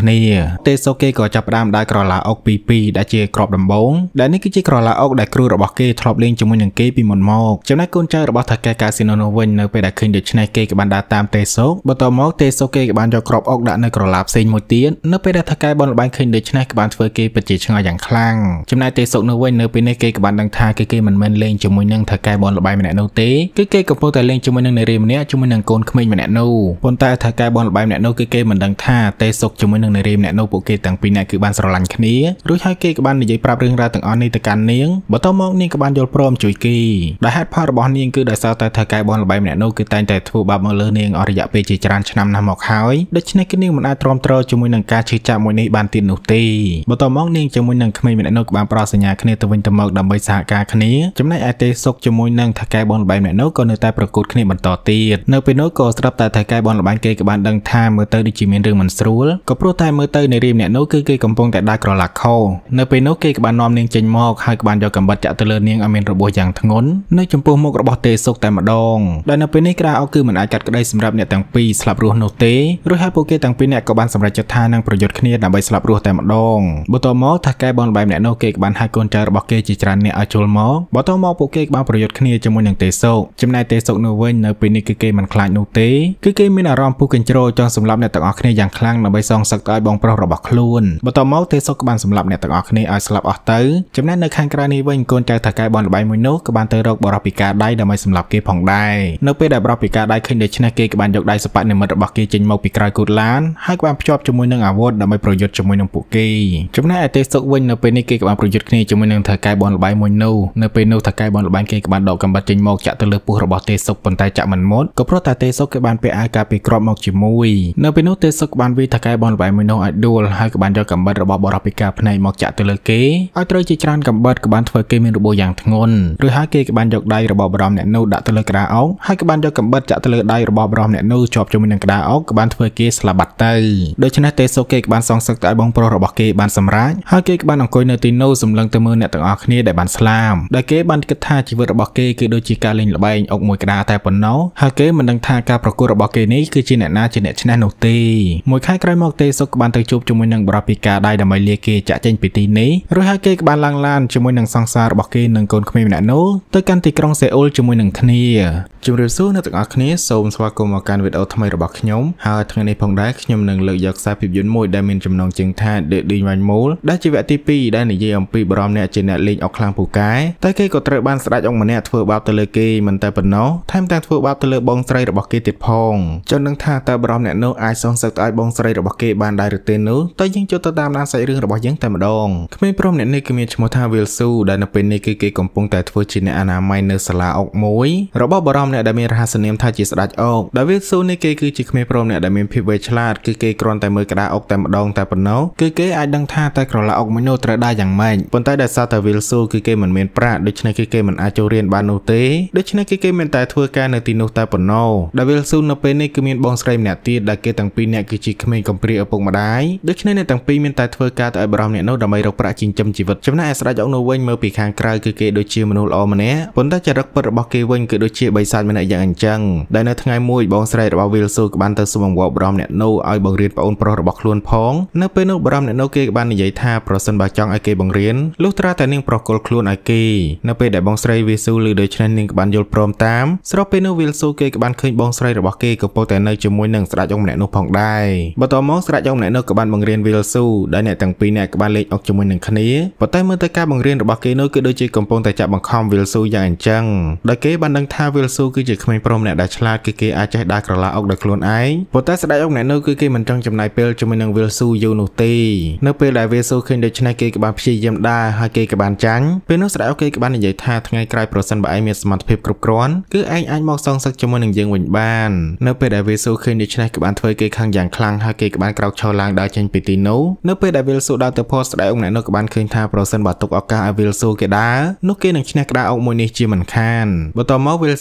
A: គ្នាទេសូគេក៏ចាប់ផ្ដើមដើរក្រឡាអុកពីពីដែលជាក្របដំបងដែលនេះគឺជាក្រឡាអុកដែលគ្រូរបស់គេធ្លាប់លេងជាមួយនឹងគេពីមុនមកចំណែកកូនចៅរបស់ថៅកែកាស៊ីណូនោះវិញនៅពេលដែលឃើញដូច្នេះគេក៏បានដើរតាមទេសូបន្ទាប់មកទេសូគេក៏បានយកក្របអុកដាក់នៅក្រឡាផ្សេងមួយទៀតនៅពេលដែលថៅកែបនលបែងឃើញដូច្នេះក៏បានធ្វើគេពិតជាឆ្ងល់យ៉ាងខ្លាំងចំណែកទេសូនោះវិញនៅពេលនេះគេក៏បានដឹងថាគឺគេមិនមែនលេងជាមួយនឹងថៅកែបនលបែងម្នាក់នោះទេគឺគេកំពុងតែលេងជាមួយនឹងនារីម្នាក់ជាមួយនឹងកូនក្មេងម្នាក់នោះប៉ុន្តែថៅកែបនលបែងម្នាក់នោះគឺគេមិនដឹងថាទេសូជាមួយនឹងនារីម្នាក់នោះពួកគេទាំងពីរនាក់គឺបានស្រឡាញ់គ្នារួចហើយគេក៏បាននិយាយប្រាប់រឿងរ៉ាវទាំងអស់នេះទៅកាន់នាងបន្ទាប់មកនាងក៏បានយល់ព្រមជួយគេដែលហេតុផលរបស់នាងគឺដោយសារតែថៅកែបនលបែងម្នាក់នោះគឺតែងតែធ្វើបាបមកលើនាងអស់រយៈពេលជាច្រើនឆ្នាំណាស់មកហើយដូច្នេះគឺនាងមិនអាចទ្រាំទ្រជាមួយនឹងការឈឺចាប់មួយនេះបានទៀតនោះទេបន្ទាប់មកនាងជាមួយនឹងក្មេងម្នាក់នោះក៏បានប្រោសសញ្ញាគ្នាទៅវិញទៅមកដើម្បីសហការគ្នាចំណែកឯទេសុកជាមួយនឹងថៅកែបនលបែងម្នាក់នោះក៏នៅតែប្រកួតគ្នាបន្តទៀតនៅពេលនោះក៏ស្រាប់តែថៅកែបនលបែងគេក៏បានដឹងថាមើលទៅដូចជាមានរឿងមិនស្រួលក៏ព្រោះតែមើលទៅនារីម្នាក់នោះគឺគេកំពុងតែដើរក្រឡាខោនៅពេលនោះគេក៏បាននាំនាងចេញមកហើយក៏បានយកកាំបិតចាក់ទៅលើនាងឲ្យមានរបួសយ៉ាងធ្ងន់នៅចំពោះមុខរបស់ទេសុកតែម្ដងដែលនៅពេលនេះក្រាអុកគឺមិនអាចកាត់ក្តីសម្រាប់អ្នកទាំងពីរស្លាប់រស់នោះទេរួចហើយពួកគេទាំងពីរនាក់ក៏បានសម្រេចចិត្តថានឹងប្រយុទ្ធគ្នាដើម្បីស្លាប់រស់តែម្ដងបន្ទាប់មកថៅកែបនលបែងម្នាក់នោះគេក៏បានហៅកូនចៅរបស់គេជាច្រើនអ្នកឲ្យចូលមកបន្ទាប់មកពួកគេក៏បានប្រយុទ្ធគ្នាជាមួយនឹងទេសុកចំណែកទេសុកនោះវិញនៅពេលនេះគឺគេមិនខ្លាចនោះទេគឺគេមានអារម្មណ៍ពុះកញ្ជ្រោលចង់សម្លាប់អ្នកទាំងអស់គ្នាយ៉ាងខ្លាំងដើម្បីសងសឹកឲ្យបងប្រុសរបស់ខ្លួនបន្ទាប់មកទេសុកក៏បានសម្លាប់អ្នកទាំងអស់គ្នាឲ្យស្លាប់អស់ទៅចំណែកនៅខាងក្រៅនេះវិញកូនចៅថៅកែបនលបែងមួយនោះក៏បានទៅរកបរិបពិការដៃដើម្បីសម្លាប់គេផងដែរនៅពេលដែលបរិបពិការដៃឃើញដូច្នេះគេក៏បានយកដៃសបនិមិត្តរបស់គេចេញមកពីក្រៅគូតឡានហើយក៏បានភ្ជាប់ជាមួយនឹងអាវុធដើម្បីប្រយុទ្ធជាមួយនឹងពួកគេចំណែកឯទេសុកវិញនៅពេលនេះគេក៏បានប្រយុទ្ធគ្នាជាមួយនឹងថៅកែបនលបែងមួយនោះនៅពេលនោះថៅកែបនលបែងគេក៏បានដកកាំបិតចេញមកចាក់ទៅលើពោះរបស់ទេសុកប៉ុន្តែចាក់មិនមុតក៏ព្រោះតែទេសុកគេបានពាក់អាវការពារគ្រាប់មកជាមួយនៅពេលនោះទេសុកបានវាយថៅកែបនលបែងមួយនោះឲ្យដួលហើយក៏បានយកកាំបិតរបស់បរិបពិការភ្នែកមកចាក់ទៅលើគេឲ្យត្រូវជាច្រើនកាំបិតក៏បានធ្វើគេមានរបួសយ៉ាងធ្ងន់រួចហើយគេក៏បានយកដៃរបស់បរិមអ្នកនោះដាក់ទៅលើក្តារអុកហើយក៏បានយកកាំបិតចាក់ទៅលើដៃរបស់បរិមអ្នកនោះជាប់ជាមួយនឹងក្តារអុកក៏បានធ្វើគេស្លាប់បាត់ទៅដូច្នេះទេសុកគេក៏បានសងសឹកទៅឲ្យបងប្រុសរបស់គេបានសម្រេចហើយគេក៏បានអង្គុយនៅទីនោះសម្លឹងទៅមើលអ្នកទាំងអស់គ្នាដែលបានស្លាប់ដែលគេបានគិតថាជីវិតរបស់គេគឺដូចជាការលេងល្បែងអុកមួយក្តារតែប៉ុណ្ណោះហើយគេមិនដឹងថាការប្រកួតរបស់គេនេះគឺជាអ្នកណាជាអ្នកឈ្នះនោះទេមួយខែក្រោយមកទេសុកក៏បានទៅជួបជាមួយនឹងបរិបពិការដៃដើម្បីលាគេចាក់ចេញពីទីនេះរួចហើយគេក៏បានឡើងឡានជាមួយនឹងសង្សាររបស់គេនិងកូនក្មេងម្នាក់នោះទៅកាន់ទីក្រុងសេអ៊ុលជាមួយនឹងគ្នាជម្រាបសួរអ្នកទាំងអស់គ្នាសូមស្វាគមន៍មកកាន់វីដេអូថ្មីរបស់ខ្ញុំហើយថ្ងៃនេះផងដែរខ្ញុំនឹងលើកយកខ្សែភាពយន្តមួយដែលមានចំណងជើងថា The Divine Mole ដែលជាវគ្គទីពីរដែលនិយាយអំពីបរិមអ្នកជាអ្នកលេងអុកខ្លាំងពូកែតែគេក៏ត្រូវបានស្ដេចអុកម្នាក់ធ្វើបាបទៅលើគេមិនតែប៉ុណ្ណោះថែមទាំងធ្វើបាបទៅលើបងស្រីរបស់គេទៀតផងចង់ដឹងថាតើបរិមអ្នកនោះអាចសងសឹកទៅឲ្យបងស្រីរបស់គេបានដែរឬទេនោះតើយើងចូលទៅតាមដានសាច់រឿងរបស់យើងតែម្ដងក្មេងប្រុសម្នាក់នេះគឺមានឈ្មោះថា Will Su ដែលនៅពេលនេះគឺគេកំពុងតែធ្វើជាអ្នកអនាម័យនៅសាលាអុកមួយរបស់បរិមអ្នកដែលមានរហស្សនាមថាជាស្ដេចអុកដែល Will Su នេះគេគឺជាក្មេងប្រុសម្នាក់ដែលមានភាពវៃឆ្លាតគឺគេគ្រាន់តែមើលក្តារអុកតែម្ដងតែប៉ុណ្ណោះគឺគេអាចដឹងថាតើក្រឡាអុកមួយនោះត្រូវដើរយ៉ាងម៉េចប៉ុន្តែដោយសារតែ Will Su គឺគេមិនមានប្រាក់ដូច្នេះគឺគេមិនអាចចូលរៀនបាននោះទេដូច្នេះគឺគេមានតែធ្វើការនៅទីនោះតែប៉ុណ្ណោះដែល Will Su នៅពេលនេះគឺមានបងស្រីម្នាក់ទៀតដែលគេទាំងពីរនាក់គឺជាក្មេងកំព្រាឪពុកម្ដាយដូច្នេះអ្នកទាំងពីរមានតែធ្វើការទៅឲ្យបរិមអ្នកនោះដើម្បីរកប្រាក់ចិញ្ចឹមជីវិតចំណែកឯស្ដេចអុកនោះវិញមើលពីខាងក្រៅគឺគេដូចជាមនុស្សល្អម្នាក់ប៉ុន្តែចរិតពិតរបស់គេវិញគឺដូចជាបិសាចម្នាក់យ៉ាងអញ្ចឹងដែលនៅថ្ងៃមួយបងស្រីរបស់ Will Su ក៏បានទៅសុំអង្វរបរិមអ្នកនោះឲ្យបង្រៀនប្អូនប្រុសរបស់ខ្លួនផងនៅពេលនោះបរិមអ្នកនោះគេក៏បាននិយាយថាប្រសិនបើចង់ឲ្យគេបង្រៀនលុះត្រាតែនាងប្រគល់ខ្លួនឲ្យគេនៅពេលដែលបងស្រី Will Su ឮដូច្នេះនាងក៏បានយល់ព្រមតាមស្របពេលនោះ Will Su គេក៏បានឃើញបងស្រីរបស់គេកំពុងតែនៅជាមួយនឹងស្ដេចអុកម្នាក់នោះផងដែរបន្ទាប់មកស្ដេចអុកម្នាក់នោះក៏បានបង្រៀន Will Su ដែលអ្នកទាំងពីរនាក់ក៏បានលេងអុកជាមួយនឹងគ្នាប៉ុន្តែមើលទៅការបង្រៀនរបស់គេនោះគឺដូចជាកំពុងតែចាប់បង្ខំ Will Su យ៉ាងអញ្ចឹងដោយគេបានដឹងថា Will Su គឺជាក្មេងប្រុសម្នាក់ដែលឆ្លាតគឺគេអាចចេះដើរក្រឡាអុកដោយខ្លួនឯងប៉ុន្តែស្ដេចអុកម្នាក់នោះគឺគេមិនចង់ចំណាយពេលជាមួយនឹង Will Su យូរនោះទេនៅពេលដែល Will Su ឃើញដូច្នេះគេក៏បានព្យាយាមដើរហើយគេក៏បានចាញ់ពេលនោះស្ដេចអុកគេក៏បាននិយាយថាថ្ងៃក្រោយប្រសិនបើឯងមានសមត្ថភាពគ្រប់គ្រាន់គឺឯងអាចមកសងសឹកជាមួយនឹងយើងវិញបាននៅពេលដែល Will Su ឃើញដូច្នេះក៏បានធ្វើគេខឹងយ៉ាងខ្លាំងហើយគេក៏បានក្រោកឈរឡើងដើរចេញពីទីនោះនៅពេលដែល Will Su ដើរទៅផុសស្ដេចអុកម្នាក់នោះក៏បានឃើញថាប្រសិនបើទុកឱកាសឲ្យ Will Su គេដើរនោះគេនឹងឈ្នះក្តារអុកមួយនេះជាមិនខានបន្ទាប់មក Will Su គេក៏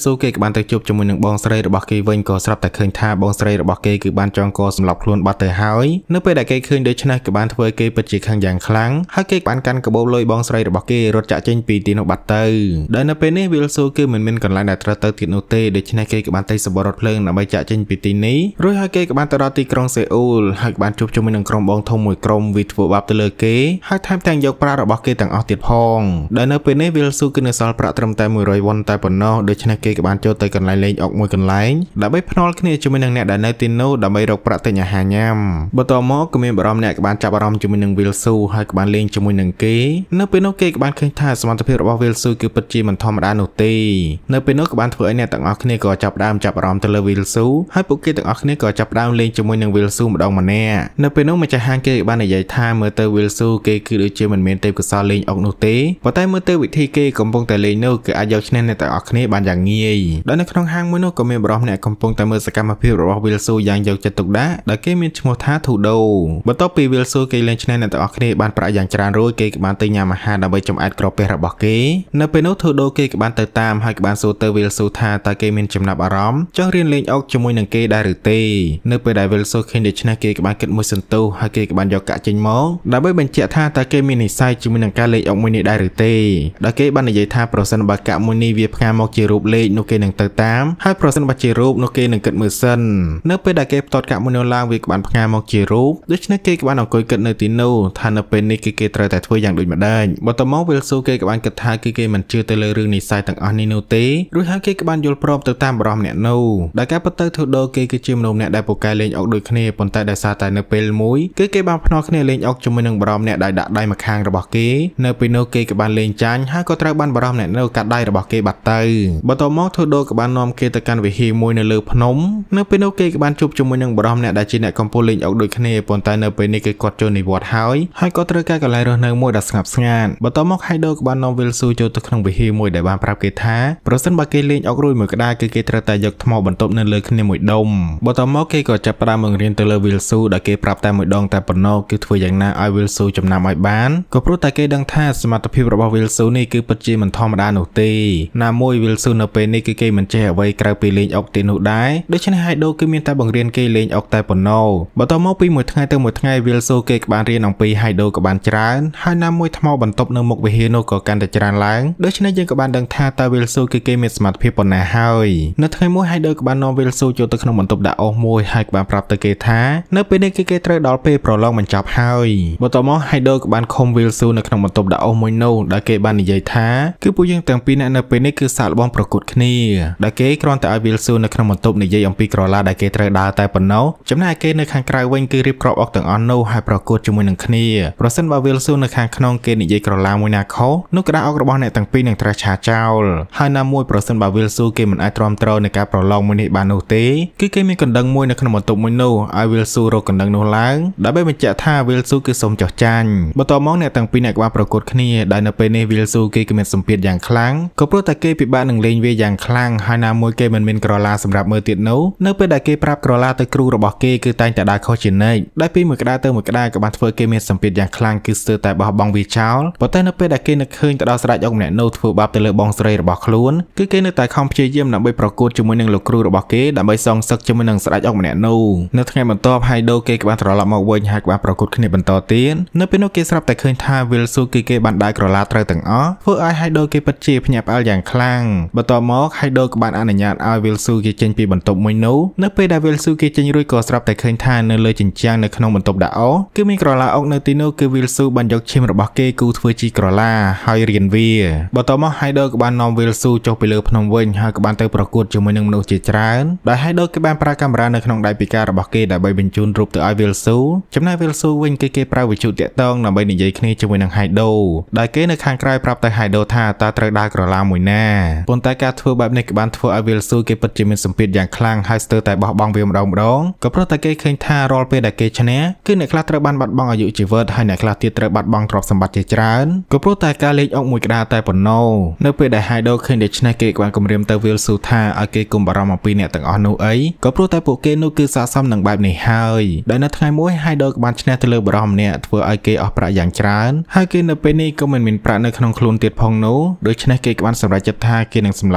A: បានទៅជួបជាមួយនឹងបងស្រីរបស់គេវិញក៏ស្រាប់តែឃើញថាបងស្រីរបស់គេគឺបានចងកសម្លាប់ខ្លួនបាត់ទៅហើយនៅពេលដែលគេឃើញដូច្នេះក៏បានធ្វើគេពិតជាខឹងយ៉ាងខ្លាំងហើយគេបានកាន់កាបូបលុយបងស្រីរបស់គេរត់ចាក់ចេញពីទីនោះបាត់ទៅដែលនៅពេលនេះវិលស៊ូគឺមិនមានកន្លែងដែលត្រូវទៅទៀតនោះទេដូច្នេះគេក៏បានទៅសម្បរត់ភ្លើងដើម្បីចាក់ចេញពីទីនេះរួចហើយគេក៏បានទៅដល់ទីក្រុងសេអ៊ូលហើយក៏បានជួបជាមួយនឹងក្រុមបងធំមួយក្រុមវាធ្វើបាបទៅលើគេហើយថែមទាំងយកប្រាក់របស់គេទាំងអស់ទៀតផងដែលនៅពេលនេះវិលស៊ូគឺនៅសល់ប្រាក់ត្រឹមតែមួយរយវ៉ុនតែប៉ុណ្ណោះដូច្នេះគេក៏បានចូលទៅកន្លែងលេងអុកមួយកន្លែងដើម្បីភ្នាល់គ្នាជាមួយនឹងអ្នកដែលនៅទីនោះដើម្បីរកប្រាក់ទិញអាហារញ៉ាំបន្ទាប់មកក៏មានបារម្ភអ្នកក៏បានចាប់អារម្មណ៍ជាមួយនឹងវិលស៊ូហើយក៏បានលេងជាមួយនឹងគេនៅពេលនោះគេក៏បានឃើញថាសមត្ថភាពរបស់វិលស៊ូគឺពិតជាមិនធម្មតានោះទេនៅពេលនោះក៏បានធ្វើឲ្យអ្នកទាំងអស់គ្នាក៏ចាប់ផ្ដើមចាប់អារម្មណ៍ទៅលើវិលស៊ូហើយពួកគេទាំងអស់គ្នាក៏ចាប់ផ្ដើមលេងជាមួយនឹងវិលស៊ូម្ដងម្នាក់នៅពេលនោះម្ចាស់ហាងគេក៏បាននិយាយថាមើលទៅវិលស៊ូគេគឺដូចជាមិនមានទេពកោសល្យលេងអុកនោះទេប៉ុន្តែមើលទៅវិធីគេកំពុងតែលេងនោះគឺអាចយកឈ្នះអ្នកទាំងអស់គ្នាបានយ៉ាងងាយដោយនៅក្នុងហាងមួយនោះក៏មានបរិសម្នាក់កំពុងតែមើលសកម្មភាពរបស់វិលស៊ូយ៉ាងយកចិត្តទុកដាក់ដែលគេមានឈ្មោះថាធូដូបន្ទាប់ពីវិលស៊ូគេលេងឈ្នះអ្នកទាំងអស់គ្នាបានប្រាក់យ៉ាងច្រើនរួចគេក៏បានទៅញ៉ាំអាហារដើម្បីចំអែតក្រពះរបស់គេនៅពេលនោះធូដូគេក៏បានទៅតាមហើយក៏បានសួរទៅវិលស៊ូថាតើគេមានចំណាប់អារម្មណ៍ចង់រៀនលេងអុកជាមួយនឹងគេដែរឬទេនៅពេលដែលវិលស៊ូឃើញដូច្នេះគេក៏បានគិតមួយសន្ទុះហើយគេក៏បានយកកាក់ចេញមកដើម្បីបញ្ជាក់ថាតើគេមាននិស្ស័យជាមួយនឹងការលេងអុកមួយនេះដែរឬទេដែលគេបាននិយាយថាប្រសិនបើកាក់មួយនេះវាផ្កាមកជារូបលេខនោះគេនឹងទៅតាមហើយប្រសិនបើជារូបនោះគេនឹងគិតមើលសិននៅពេលដែលគេផ្ទាត់កាក់មួយនោះឡើងវាក៏បានផ្កាមកជារូបដូច្នេះគេក៏បានអង្គុយគិតនៅទីនោះថានៅពេលនេះគឺគេត្រូវតែធ្វើយ៉ាងដូចម្ដេចបន្ទាប់មកវិលស៊ូគេក៏បានគិតថាគឺគេមិនជឿទៅលើរឿងនិស្ស័យទាំងអស់នេះនោះទេរួចហើយគេក៏បានយល់ព្រមទៅតាមបរិសម្នាក់នោះដែលការពិតទៅធូដូគេគឺជាមនុស្សម្នាក់ដែលពូកែលេងអុកដូចគ្នាប៉ុន្តែដោយសារតែនៅពេលមួយគឺគេបានភ្នាល់គ្នាលេងអុកជាមួយនឹងបរិសម្នាក់ដែលដាក់ដៃម្ខាងរបស់គេនៅពេលនោះគេក៏បានលេងចាញ់ហើយក៏ត្រូវបានបរិសម្នាក់នោះកាត់ដៃរបស់គេបាត់ទៅបន្ទាប់មកធូដូក៏បាននាំគេទៅកាន់វិហារមួយនៅលើភ្នំនៅពេលនោះគេក៏បានជួបជាមួយនឹងបរិសម្នាក់ដែលជាអ្នកកំពុងលេងអុកដូចគ្នាប៉ុន្តែនៅពេលនេះគេគាត់ចូលនិវត្តន៍ហើយហើយក៏ត្រូវការកន្លែងរស់នៅមួយដែលស្ងប់ស្ងាត់បន្ទាប់មកហៃដូក៏បាននាំវិលស៊ូចូលទៅក្នុងវិហារមួយដែលបានប្រាប់គេថាប្រសិនបើគេលេងអុករួចមួយក្តារគឺគេត្រូវតែយកថ្មបន្ទប់នៅលើគ្នាមួយដុំបន្ទាប់មកគេក៏ចាប់ផ្ដើមបង្រៀនទៅលើវិលស៊ូដែលគេប្រាប់តែមួយដងតែប៉ុណ្ណោះគឺធ្វើយ៉ាងណាឲ្យវិលស៊ូចំណាំឲ្យបានក៏ព្រោះតែគេដឹងថាសមត្ថភាពរបស់វិលស៊ូនេះគឺពិតជាមិនធម្មតានោះទេណាមួយវិលស៊ូនៅពេលនេះគឺគេមិនចេះអ្វីក្រៅពីលេងអុកទេនោះដែរដូច្នេះហៃដូគឺមានតែបង្រៀនគេលេងអុកតែប៉ុណ្ណោះបន្ទាប់មកពីមួយថ្ងៃទៅមួយថ្ងៃវិលស៊ូគេក៏បានរៀនអំពីហៃដូក៏បានច្រើនហើយណាមួយថ្មបន្ទប់នៅមុខវិហារនោះក៏កាន់តែច្រើនឡើងដូច្នេះយើងក៏បានដឹងថាតើវិលស៊ូគឺគេមានសមត្ថភាពប៉ុណ្ណាហើយនៅថ្ងៃមួយហៃដូក៏បាននាំវិលស៊ូចូលទៅក្នុងបន្ទប់ដាក់អុសមួយហើយក៏បានប្រាប់ទៅគេថានៅពេលនេះគឺគេត្រូវដល់ពេលប្រឡងបញ្ចប់ហើយបន្ទាប់មកហៃដូក៏បានឃុំវិលស៊ូនៅក្នុងបន្ទប់ដាក់អុសមួយនោះដែលគេបាននិយាយថាគឺពួកយើងទាំងពីរនាក់នៅពេលនេះគឺសាកល្បងប្រកួតគ្នាដែលគេគ្រាន់តែឲ្យវិលស៊ូនៅក្នុងបន្ទប់និយាយអំពីក្រឡាដែលគេត្រូវដើរតែប៉ុណ្ណោះចំណែកគេនៅខាងក្រៅវិញគឺរៀបគ្រាប់អុកទាំងអស់នោះហើយប្រកួតជាមួយនឹងគ្នាប្រសិនបើវិលស៊ូនៅខាងក្នុងគេនិយាយក្រឡាមួយណាខុសនោះក្តារអុករបស់អ្នកទាំងពីរនឹងត្រូវឆាចោលហើយណាមួយប្រសិនបើវិលស៊ូគេមិនអាចទ្រាំទ្រនៅការប្រឡងមួយនេះបាននោះទេគឺគេមានកណ្ដឹងមួយនៅក្នុងបន្ទប់មួយនោះឲ្យវិលស៊ូរកកណ្ដឹងនោះឡើងដើម្បីបញ្ជាក់ថាវិលស៊ូគឺសុំចោះចាញ់បន្ទាប់មកអ្នកទាំងពីរអ្នកក៏បានប្រកួតគ្នាដែលនៅពេលនេះវិលស៊ូគេក៏មានសម្ពាធយ៉ាងខ្លាំងក៏ព្រោះតែគេពិបាកនឹងលេងវាយ៉ាងខ្លាំងហើយណាមួយគេមិនមានក្រឡាសម្រាប់មើលទៀតនោះនៅពេលដែលគេប្រាប់ក្រឡាទៅគ្រូរបស់គេគឺតែងតែដើរខុសជានិច្ចដែលពីមួយក្តារទៅមួយក្តារក៏បានធ្វើគេមានសម្ពាធយ៉ាងខ្លាំងគឺស្ទើរតែបោះបង់វាចោលប៉ុន្តែនៅពេលដែលគេនឹកឃើញទៅដល់ស្ដេចអុកម្នាក់នោះធ្វើបាបទៅលើបងស្រីរបស់ខ្លួនគឺគេនៅតែខំព្យាយាមដើម្បីប្រកួតជាមួយនឹងលោកគ្រូរបស់គេដើម្បីសងសឹកជាមួយនឹងស្ដេចអុកម្នាក់នោះនៅថ្ងៃបន្ទាប់ហៃដូគេក៏បានត្រឡប់មកវិញហើយក៏បានប្រកួតគ្នាបន្តទៀតនៅពេលនោះគេស្រាប់តែឃើញថាវិលស៊ូគឺគេបានដើរក្រឡាត្រូវទាំងអស់ធ្វើឲ្យហៃដូគេពិតជាភ្ញាក់ផ្អើលយ៉ាងខ្លាំងបន្ទាប់មកហៃដូក៏បានអនុញ្ញាតឲ្យវិលស៊ូគេចេញពីបន្ទប់មួយនោះនៅពេលដែលវិលស៊ូគេចេញរួចក៏ស្រាប់តែឃើញថានៅលើជញ្ជាំងនៅក្នុងបន្ទប់ដាក់អុសគឺមានក្រឡាអុកនៅទីនោះគឺវិលស៊ូបានយកឈាមរបស់គេគូធ្វើជាក្រឡាហើយរៀនវាបន្ទាប់មកហៃដូក៏បាននាំវិលស៊ូចុះពីលើភ្នំវិញហើយក៏បានទៅប្រកួតជាមួយនឹងមនុស្សជាច្រើនដែលហៃដូគេបានប្រើកាមេរ៉ានៅក្នុងដៃពិការរបស់គេដើម្បីបញ្ជូនរូបទៅឲ្យវិលស៊ូចំណែកវិលស៊ូវិញគឺគេប្រើវិទ្យុតាក់ទងដើម្បីនិយាយគ្នាជាមួយនឹងហៃដូដែលគេនៅខាងក្រៅប្រាប់ទៅហៃដូថាតើត្រូវដើរក្រឡាមួយណាប៉ុន្តែការធ្វើបែបនេះក៏បានធ្វើឲ្យវិលស៊ូគេពិតជាមានសម្ពាធយ៉ាងខ្លាំងហើយស្ទើរតែបោះបង់វាម្ដងម្ដងក៏ព្រោះតែគេឃើញថារាល់ពេលដែលគេឈ្នះគឺអ្នកខ្លះត្រូវបានបាត់បង់អាយុជីវិតហើយអ្នកខ្លះទៀតត្រូវបាត់បង់ទ្រព្យសម្បត្តិជាច្រើនក៏ព្រោះតែការលេងអុកមួយក្តារតែប៉ុណ្ណោះនៅពេលដែលហៃដូឃើញដូច្នេះគេក៏បានគំរាមទៅវិលស៊ូថាឲ្យគេកុំបារម្ភអំពីអ្នកទាំងអស់នោះអីក៏ព្រោះតែពួកគេនោះគឺស័ក្តិសមនឹងបែបនេះហើយដែលនៅថ្ងៃមួយហៃដូក៏បានឈ្នះទៅលើបរិសម្នាក់ធ្វើឲ្យគេអស់ប្រាក់យ៉ាងច្រើនហើយគេនៅពេលនេះក៏មិនមានប្រាក់នៅក្នុងខ្លួនទៀតផងនោះដូច្នេះគេក៏បានសម្រេចចិត្តថាគេនឹងសម្លាប់ខ្លួន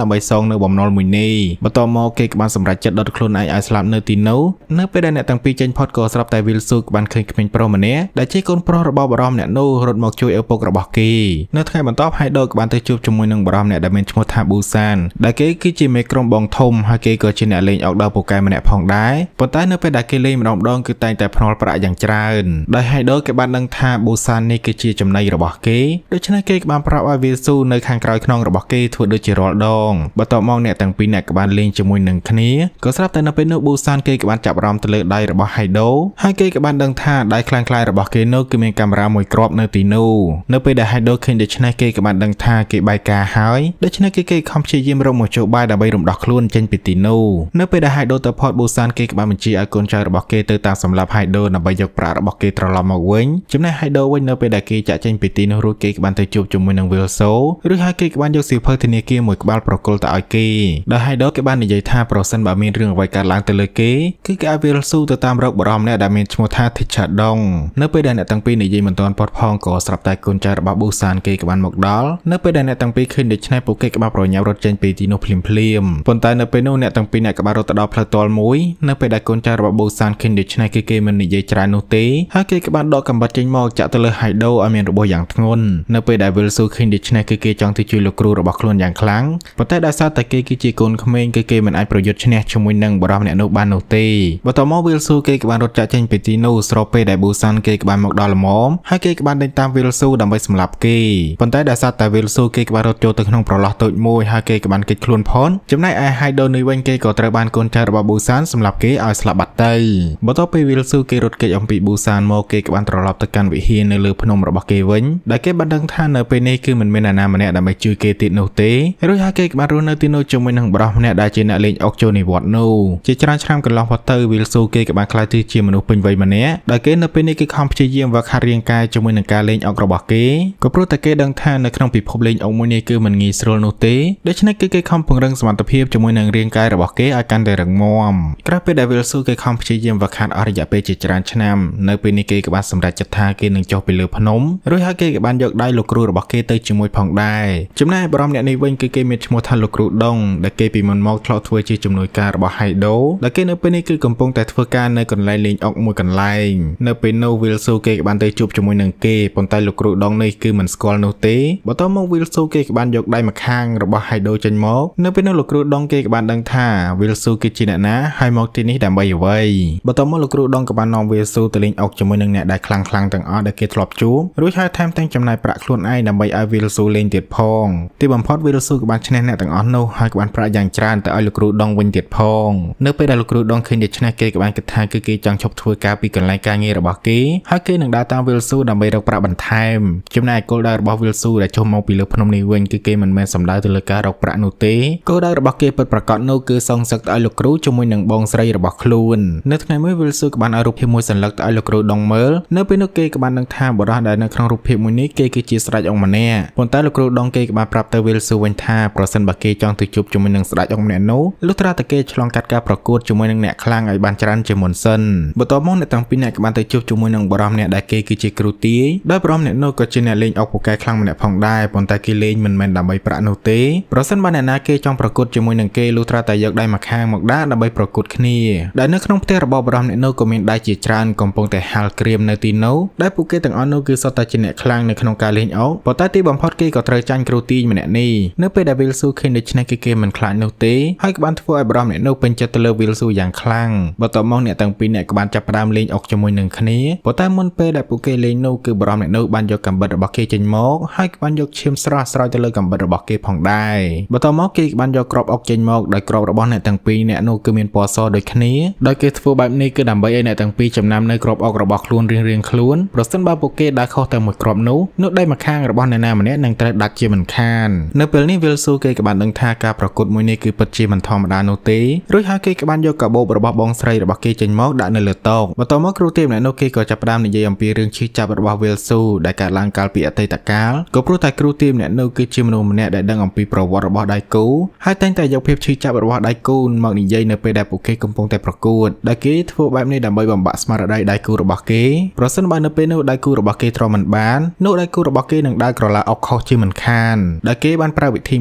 A: ដើម្បីសងនៅបំណុលមួយនេះបន្ទាប់មកគេក៏បានសម្រេចចិត្តដុតខ្លួនឯងឲ្យស្លាប់នៅទីនោះនៅពេលដែលអ្នកទាំងពីរចេញផុតក៏ស្រាប់តែ Will Su បានឃើញក្មេងប្រុសម្នាក់ដែលជាកូនប្រុសរបស់បរិមម្នាក់នោះរត់មកជួយឪពុករបស់គេនៅថ្ងៃបន្ទាប់ Haido ក៏បានទៅជួបជាមួយនឹងបរិមម្នាក់ដែលមានឈ្មោះថា Busan ដែលគេគឺជាមេក្រុមបងធំហើយគេក៏ជាអ្នកលេងអុកដល់ពូកែម្នាក់ផងដែរប៉ុន្តែនៅពេលដែលគេលេងម្ដងម្ដងគឺតែងតែភ្នាល់ប្រាក់យ៉ាងច្រើនដោយ Haido គេបានដឹងថា Busan នេះគឺជាចំណីរបស់គេដូច្នេះគេក៏បានប្រាប់ឲ្យ Will Su នៅខាងក្រោយខ្នងរបស់គេធ្វើដូចជារាល់ដងបន្ទាប់មកអ្នកទាំងពីរអ្នកក៏បានលេងជាមួយនឹងគ្នាក៏ស្រាប់តែនៅពេលនោះ Busan គេក៏បានចាប់អារម្មណ៍ទៅលើដៃរបស់ Haido ហើយគេក៏បានដឹងថាដៃខ្លាំងខ្លាយរបស់គេនោះគឺមានកាមេរ៉ាមួយគ្រាប់នៅទីនោះនៅពេលដែល Haido ឃើញដូច្នេះគេក៏បានដឹងថាគេបែកការហើយដូច្នេះគេគេខំព្យាយាមរកមធ្យោបាយដើម្បីរំដោះខ្លួនចេញពីទីនោះនៅពេលដែល Haido ទៅផត Busan គេក៏បានបញ្ជាឲ្យកូនចៅរបស់គេទៅតាមសម្លាប់ Haido ដើម្បីយកប្រាក់របស់គេត្រឡប់មកវិញចំណែក Haido វិញនៅពេលដែលគេចាក់ចេញពីទីនោះរួចគេក៏បានទៅជួបជាមួយនឹង Will Su ឬហើយគេក៏បានយកសៀវភៅធនាគារមួយក្បាលប្រគល់ទៅឲ្យគេដោយ Haido គេបាននិយាយថាប្រសិនបើមានរឿងអ្វីកើតឡើងទៅលើគេគឺគេឲ្យ Will Su ទៅតាមរកបរិមម្នាក់ដែលមានឈ្មោះថា Tichadong នៅពេលដែលអ្នកទាំងពីរនិយាយមិនទាន់ផុតផងក៏ស្រាប់តែកូនចៅរបស់ Busan គេក៏បានមកដល់នៅពេលដែលអ្នកទាំងពីរឃើញដូច្នេះពួកគេក៏បានប្រញាប់រត់ចេញពីទីនោះភ្លាមភ្លាមប៉ុន្តែនៅពេលនោះអ្នកទាំងពីរអ្នកក៏បានរត់ទៅដល់ផ្លូវទាល់មួយនៅពេលដែលកូនចៅរបស់ Busan ឃើញដូច្នេះគឺគេមិននិយាយច្រើននោះទេហើយគេក៏បានដកកាំបិតចេញមកចាក់ទៅលើ Haido ឲ្យមានរបួសយ៉ាងធ្ងន់នៅពេលដែល Will Su ឃើញដូច្នេះគឺគេចង់ទៅជួយលោកគ្រូរបស់ខ្លួនយ៉ាងខ្លាំងប៉ុន្តែដោយសារតែគេគឺជាកូនក្មេងគឺគេមិនអាចប្រយុទ្ធឈ្នះជាមួយនឹងបរិមម្នាក់នោះបាននោះទេបន្ទាប់មក Will Su គេក៏បានរត់ចាក់ចេញពីទីនោះស្របពេលដែល Busan គេក៏បានមកដល់ល្មមហើយគេក៏បានដេញតាម Will Su ដើម្បីសម្លាប់គេប៉ុន្តែដោយសារតែ Will Su គេក៏បានរត់ចូលទៅក្នុងប្រឡោះតូចមួយហើយគេក៏បានគេចខ្លួនផនចំណែកឯ Haido នេះវិញគេក៏ត្រូវបានកូនចៅរបស់ Busan សម្លាប់គេឲ្យស្លាប់បាត់ទៅបន្ទាប់ពី Will Su គេរត់គេចអំពី Busan មកគេក៏បានត្រឡប់ទៅកាន់វិហារនៅលើភ្នំរបស់គេវិញដែលគេបានដឹងថានៅពេលនេះគឺមិនមានអ្នកណាម្នាក់ដើម្បីជួយគេទៀតនោះទេរួចហើយគេក៏បានរស់នៅទីនោះជាមួយនឹងបរិមម្នាក់ដែលជាអ្នកលេងអុកចូលនិវត្តន៍នោះជាច្រើនឆ្នាំកន្លងផុតទៅ Will Su គេក៏បានក្លាយទៅជាមនុស្សពេញវ័យម្នាក់ដែលគេនៅពេលនេះគឺខំព្យាយាមវឹកហាត់រាងកាយជាមួយនឹងការលេងអុករបស់គេក៏ព្រោះតែគេដឹងថានៅក្នុងពិភពលេងអុកមួយនេះគឺមិនងាយស្រួលនោះទេដូច្នេះគឺគេខំពង្រឹងសមត្ថភាពជាមួយនឹងរាងកាយរបស់គេឲ្យកាន់តែរឹងមាំក្រោយពេលដែល Will Su គេខំព្យាយាមវឹកហាត់អស់រយៈពេលជាច្រើនឆ្នាំនៅពេលនេះគេក៏បានសម្រេចចិត្តថាគេនឹងចុះពីលើភ្នំរួចហើយគេក៏បានយកដៃលោកគ្រូរបស់គេទៅជាមួយផងដែរចំណែកបរិមអ្នកនេះវិញគឺគេមានឈ្មោះថាលោកគ្រូដុងដែលគេពីមុនមកធ្លាប់ធ្វើជាជំនួយការរបស់ Haido ដែលគេនៅពេលនេះគឺកំពុងតែធ្វើការនៅកន្លែងលេងអុកមួយកន្លែងនៅពេលនោះ Will Su គេក៏បានទៅជួបជាមួយនឹងគេប៉ុន្តែលោកគ្រូដុងនេះគឺមិនស្គាល់នោះទេបន្ទាប់មក Will Su គេក៏បានយកដៃម្ខាងរបស់ Haido ចេញមកនៅពេលនោះលោកគ្រូដុងគេក៏បានដឹងថា Will Su គឺជាអ្នកណាហើយមកទីនេះដើម្បីអ្វីបន្ទាប់មកលោកគ្រូដុងក៏បាននាំ Will Su ទៅលេងអុកជាមួយនឹងអ្នកដែលខ្លាំងខ្លាំងទាំងអស់ដែលគេធ្លាប់ជួបរួចហើយថែមទាំងចំណាយប្រាក់ខ្លួនឯងដើម្បីឲ្យ Will Su លេងទៀតផងទីបំផុត Will Su ក៏បានឈ្នះអ្នកទាំងអស់នោះហើយក៏បានប្រាក់យ៉ាងច្រើនទៅឲ្យលោកគ្រូដុងវិញទៀតផងនៅពេលដែលលោកគ្រូដុងឃើញដូច្នេះគេក៏បានគិតថាគឺគេចង់ឈប់ធ្វើការពីកន្លែងការងាររបស់គេហើយគេនឹងដើរតាម Will Su ដើម្បីរកប្រាក់បន្ថែមចំណែកគោលដៅរបស់ Will Su ដែលចុះមកពីលើភ្នំនេះវិញគឺគេមិនមែនសំដៅទៅលើការរកប្រាក់នោះទេគោលដៅរបស់គេពិតប្រាកដនោះគឺសងសឹកទៅឲ្យលោកគ្រូជាមួយនឹងបងស្រីរបស់ខ្លួននៅថ្ងៃមួយ Will Su ក៏បានឲ្យរូបភាពមួយសន្លឹកទៅឲ្យលោកគ្រូដុងមើលនៅពេលនោះគេក៏បានដឹងថាបុរសដែលនៅក្នុងរូបភាពមួយនេះគេគឺជាស្ដេចអង្គម្នាក់ប៉ុន្តែលោកគ្រូដុងគេក៏បានប្រាប់ទៅ Will Su វិញថាប្រសិនបើគេចង់ទៅជួបជាមួយនឹងស្ដេចអង្គម្នាក់នោះលុះត្រាតែគេឆ្លងកាត់ការប្រកួតជាមួយនឹងអ្នកខ្លាំងឲ្យបានច្រើនជាមុនសិនបន្ទាប់មកអ្នកទាំងពីរអ្នកក៏បានទៅជួបជាមួយនឹងបុរសម្នាក់ដែលគេគឺជាគ្រូទាយដោយបុរសម្នាក់នោះក៏ជាអ្នកលេងអុកពូកែខ្លាំងម្នាក់ផងដែរប៉ុន្តែគេលេងមិនមែនដើម្បីប្រាក់នោះទេប្រសិនបើអ្នកណាគេចង់ប្រកួតជាមួយនឹងគេលុះត្រាតែយកដៃម្ខាងមកដាក់ដើម្បីប្រកួតគ្នាដែលនៅក្នុងផ្ទះរបស់បុរសម្នាក់នោះក៏មានដៃជាច្រើនកំពុងតែហាលក្រៀមនៅទីនោះដែលពួកគេទាំងអស់នោះគឺសុទ្ធតែជាអ្នកខ្លាំងនៅក្នុងការលេងអុកប៉ុន្តែទីបំផុតគេក៏ត្រូវចាញ់គ្រូទាយម្នាក់នេះនៅពេលដែល Will Su ឃើញដូច្នេះគឺគេមិនខ្លាចនោះទេហើយក៏បានធ្វើឲ្យបុរសម្នាក់នោះពេញចិត្តទៅលើ Will Su យ៉ាងខ្លាំងបន្ទាប់មកអ្នកទាំងពីរអ្នកក៏បានចាប់ផ្ដើមលេងអុកជាមួយនឹងគ្នាប៉ុន្តែមុនពេលដែលពួកគេលេងនោះគឺបុរសម្នាក់នោះបានយកកាំបិតរបស់គេចេញមកហើយក៏បានយកឈាមស្រស់ស្រោចទៅលើកាំបិតរបស់គេផងដែរបន្ទាប់មកគេក៏បានយកគ្រាប់អុកចេញមកដោយគ្រាប់របស់អ្នកទាំងពីរអ្នកនោះគឺមានពណ៌សដូចគ្នាដោយគេធ្វើបែបនេះគឺដើម្បីឲ្យអ្នកទាំងពីរចំណាំនៅគ្រាប់អុករបស់ខ្លួនរៀងៗខ្លួនប្រសិនបើពួកគេដើរខុសតែមួយគ្រាប់នោះនោះដៃម្ខាងរបស់អ្នកណាម្នាក់នឹងត្រូវដាច់ជាមិនខាននៅពេលនេះ Will Su គេក៏បានដឹងថាការប្រកួតមួយនេះគឺពិតជាមិនធម្មតានោះទេរួចហើយគេក៏បានយកកាបូបរបស់បងស្រីរបស់គេចេញមកដាក់នៅលើតុបន្ទាប់មកគ្រូទាយម្នាក់នោះគេក៏ចាប់ផ្ដើមនិយាយអំពីរឿងឈឺចាប់របស់ Will Su ដែលកើតឡើងកាលពីអតីតកាលក៏ព្រោះតែគ្រូទាយម្នាក់នោះគឺជាមនុស្សម្នាក់ដែលដឹងអំពីប្រវត្តិរបស់ដៃគូហើយតែងតែយកភាពឈឺចាប់របស់ដៃគូមកនិយាយនៅពេលដែលពួកគេកំពុងតែប្រកួតដែលគេធ្វើបែបនេះដើម្បីបំបាក់ស្មារតីដៃគូរបស់គេប្រសិនបើនៅពេលនោះដៃគូរបស់គេទ្រាំមិនបាននោះដៃគូរបស់គេនឹងដើរក្រឡាអុកខុសជាមិនខានដែលគេបានប្រើវិធីមួយនេះទៅលើ